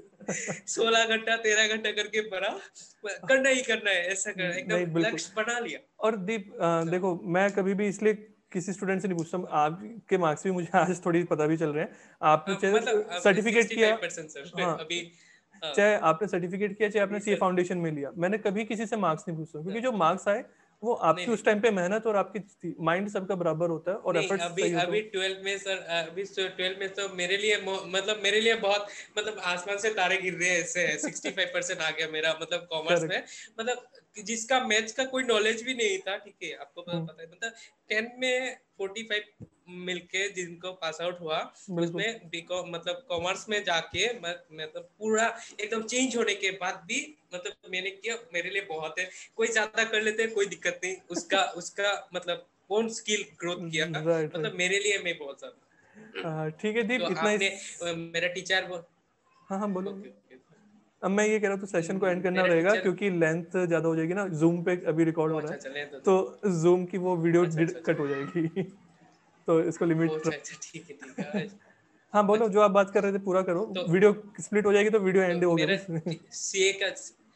सोलह घंटा तेरह घंटा करके पढ़ा, करना ही करना है, ऐसा कर एकदम नहीं बिल्कुल। लक्ष्य बना लिया। और दीप अ, हाँ, देखो मैं कभी भी इसलिए किसी स्टूडेंट से नहीं पूछता हूँ, आपके मार्क्स भी मुझे आज थोड़ी पता भी चल रहे हैं। आपने हाँ, चाहे मतलब अब सर्टिफिकेट सिक्सटी किया, फाइव परसेंट सर हाँ, अभी। हाँ चाहे आपने सर्टिफिकेट किया चाहे आपने जी सीए सर। फाउंडेशन में लिया, मैंने कभी किसी से मार्क्स नहीं पूछता, क्योंकि हाँ, जो मार्क्स आए वो नहीं आपकी नहीं उस टाइम पे मेहनत और आपकी माइंड सबका बराबर होता है और नहीं, एफर्ट्स अभी सही होता अभी है। ट्वेल्थ में सर, अभी ट्वेल्थ में तो मेरे लिए मो- मतलब मेरे लिए बहुत, मतलब आसमान से तारे गिर रहे हैं, ऐसे है, सिक्सटी फाइव परसेंट आ गया मेरा, मतलब कॉमर्स में, करेक्ट। मतलब जिसका मैथ्स का कोई नॉलेज भी नहीं था, ठीक है, आपको पता हम्म, पता है, मतलब टेंथ में फोर्टी फाइव मिलके जिनको पास आउट हुआ, बिल्कुल। उसमें बीकॉम मतलब कॉमर्स में जाके मैं मतलब पूरा एकदम चेंज होने के बाद भी, मतलब मैंने किया, मेरे लिए बहुत है। कोई ज्यादा कर लेते हैं कोई दिक्कत नहीं, उसका उसका मतलब कौन स्किल ग्रोथ किया, राइट मतलब राइट। मेरे लिए मैं बहुत ज्यादा। ठीक है दीप, तो इतना आपने इस, अ, मेरा टीचर वो, हाँ हाँ बोलो। ओके ओके, अब मैं ये कह रहा हूँ तो सेशन को एंड करना मेरा रहेगा टीचर, क्योंकि लेंथ ज्यादा हो जाएगी ना, जूम पे अभी रिकॉर्ड ओ हो रहा अच्छा है, अच्छा, ले दो दो, तो जूम की वो वीडियो अच्छा अच्छा अच्छा, कट हो जाएगी तो इसको ओ लिमिट। अच्छा अच्छा, ठीक है ठीक है, हाँ बोलो, अच्छा। जो आप बात कर रहे थे पूरा करो, तो वीडियो स्प्लिट हो जाएगी तो वीडियो तो एंड होगा मेरा भी। सीए का,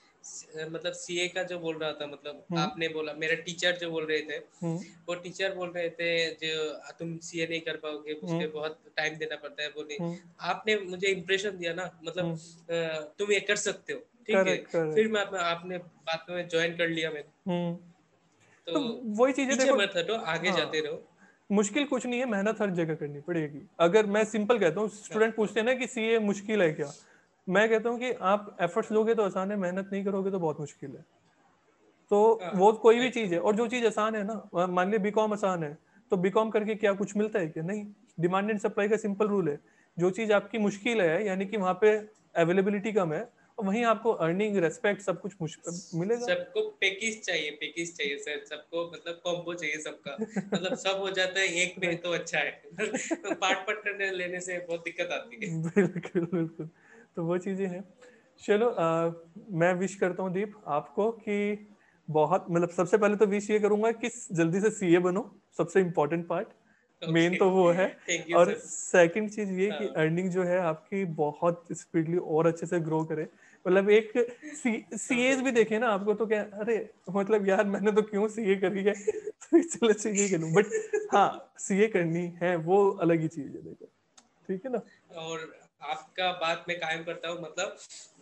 मतलब सीए का जो बोल रहा था, मतलब हम्म आपने बोला, मेरे टीचर जो बोल रहे थे, हम्म वो टीचर बोल रहे थे जो तुम सीए नहीं कर पाओगे, हम्म उसके बहुत टाइम देना पड़ता है, वो नहीं। हम्म आपने मुझे इम्प्रेशन दिया ना, मतलब हम्म अ, तुम ये कर सकते हो, ठीक है। Correct correct. फिर मैं आप- आपने बात में ज्वाइन कर लिया मैंने। हम्म तो तो वही चीजें पीछे देखो। मत हटो, आगे हाँ, जाते रहो। मुश्किल कुछ नहीं है, मेहनत हर जगह करनी पड़ेगी। अगर मैं सिंपल कहता हूँ, हाँ स्टूडेंट हाँ पूछते हैं ना कि सीए मुश्किल है क्या, मैं कहता हूँ कि आप एफर्ट्स लोगे तो आसान है, मेहनत नहीं करोगे तो बहुत मुश्किल है। तो हाँ, वो कोई भी चीज एकदम। है, और जो चीज आसान है ना, मान लिया बीकॉम आसान है, तो बीकॉम करके क्या कुछ मिलता है क्या? नहीं। डिमांड एंड सप्लाई का सिंपल रूल है, जो चीज आपकी मुश्किल है यानी कि वहां पे अवेलेबिलिटी कम है, और वहीं आपको अर्निंग रेस्पेक्ट सब कुछ मुश्किल मिलेगा। सबको पैकेज चाहिए, पैकेज चाहिए सर, सबको मतलब कॉम्बो चाहिए सबका, मतलब सब हो जाता है एक में राइट। तो अच्छा है पार्ट पार्ट करने लेने से बहुत दिक्कत आती है। बिल्कुल बिल्कुल। तो वो चीजें हैं। चलो, अ, मैं विश करता हूँ दीप आपको कि बहुत, मतलब सबसे पहले तो विश ये करूंगा कि जल्दी से सीए बनो, सबसे इम्पोर्टेंट पार्ट, मेन ओके, तो वो है। थैंक यू और सर। सेकंड चीज ये कि हाँ अर्निंग जो है आपकी बहुत स्पीडली और अच्छे से ग्रो करे। मतलब एक सी सीएज भी देखे ना आपको तो क्या, अरे मतलब यार मैंने तो क्यों सीए करी है तो चलो सीए कर लूं, बट हाँ, सीए करनी है वो अलग ही चीज है, देखो, ठीक है ना। और आपका बात मैं कायम करता हूँ, मतलब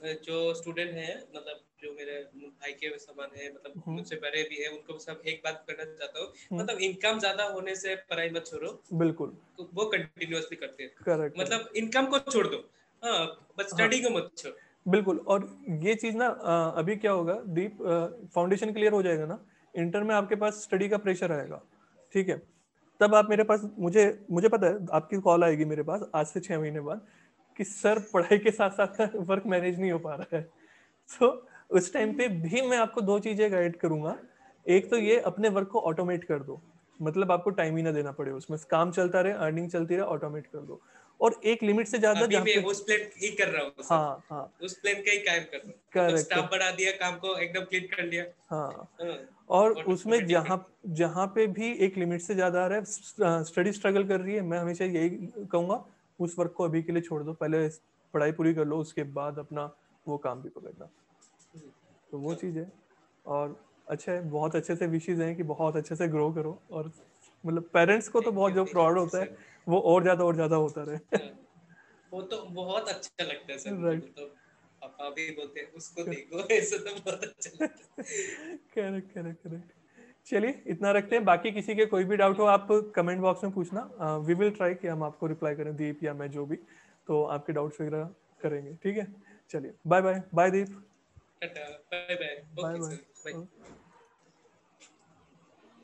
जो स्टूडेंट हैं, मतलब जो मेरे भाई के समान है, मतलब हम्म मुझसे बड़े भी है, उनको सब एक बात करना चाहता हूँ, हम्म, मतलब इनकम ज्यादा होने से पढ़ाई मत छोड़ो, बिल्कुल। तो वो कंटिन्यूअसली करते हैं, करेक्ट करेक्ट। मतलब इनकम को छोड़ दो, हाँ, बस हाँ स्टडी को मत छोड़ो। बिल्कुल। और ये चीज ना, अ, अभी क्या होगा दीप, फाउंडेशन क्लियर हो जाएगा ना, इंटर में आपके पास स्टडी का प्रेशर आएगा, ठीक है, तब आप मेरे पास, मुझे मुझे पता है आपकी कॉल आएगी मेरे पास आज से छह महीने बाद कि सर पढ़ाई के साथ साथ वर्क मैनेज नहीं हो पा रहा है। तो उस टाइम पे भी मैं आपको दो चीजें गाइड करूंगा। एक तो ये, अपने वर्क को ऑटोमेट कर दो, मतलब आपको टाइम ही ना देना पड़े, उसमें काम चलता रहे, अर्निंग चलती रहे, ऑटोमेट कर दो। और एक लिमिट से ज्यादा अभी जहाँ मैं पे उस प्लान ही कर रहा हूँ सर, हाँ हाँ उस प्लान का ही कायम कर रहा हूँ, मतलब करेक्ट स्टाफ करेक्ट बढ़ा दिया, काम को एकदम क्लीन कर लिया। हाँ। हाँ, और उसमें जहाँ ऑटोमेटिक। जहाँ पे भी एक लिमिट से ज्यादा आ रहा है, स्टडी स्ट्रगल कर रही है, मैं हमेशा यही कहूंगा उस वर्क को अभी के लिए छोड़ दो, पहले पढ़ाई पूरी कर लो, उसके बाद अपना वो काम भी पकड़ना। तो वो चीज़ है। और अच्छा है, बहुत अच्छे से विशेज हैं कि बहुत अच्छे से ग्रो करो, और मतलब पेरेंट्स को तो थैंक बहुत यू, जो थैंक प्राउड यू होता है सर। वो और ज्यादा और ज्यादा होता रहे। हाँ, वो तो बहुत अच्छा लगता है सर मुझे, राइट। मतलब पापा भी बोलते हैं उसको देखो, ऐसे तो बहुत अच्छा लगता करेक्ट करेक्ट करेक्ट। चलिए इतना रखते है। हैं, बाकी किसी के कोई भी डाउट हो आप कमेंट बॉक्स में पूछना, वी विल ट्राई कि हम आपको रिप्लाई करें, दीप या मैं जो भी, तो आपके डाउट्स वगैरह करेंगे, ठीक है। चलिए bye bye bye Deep. Tata, bye bye, bye okay sir, bye. Bye.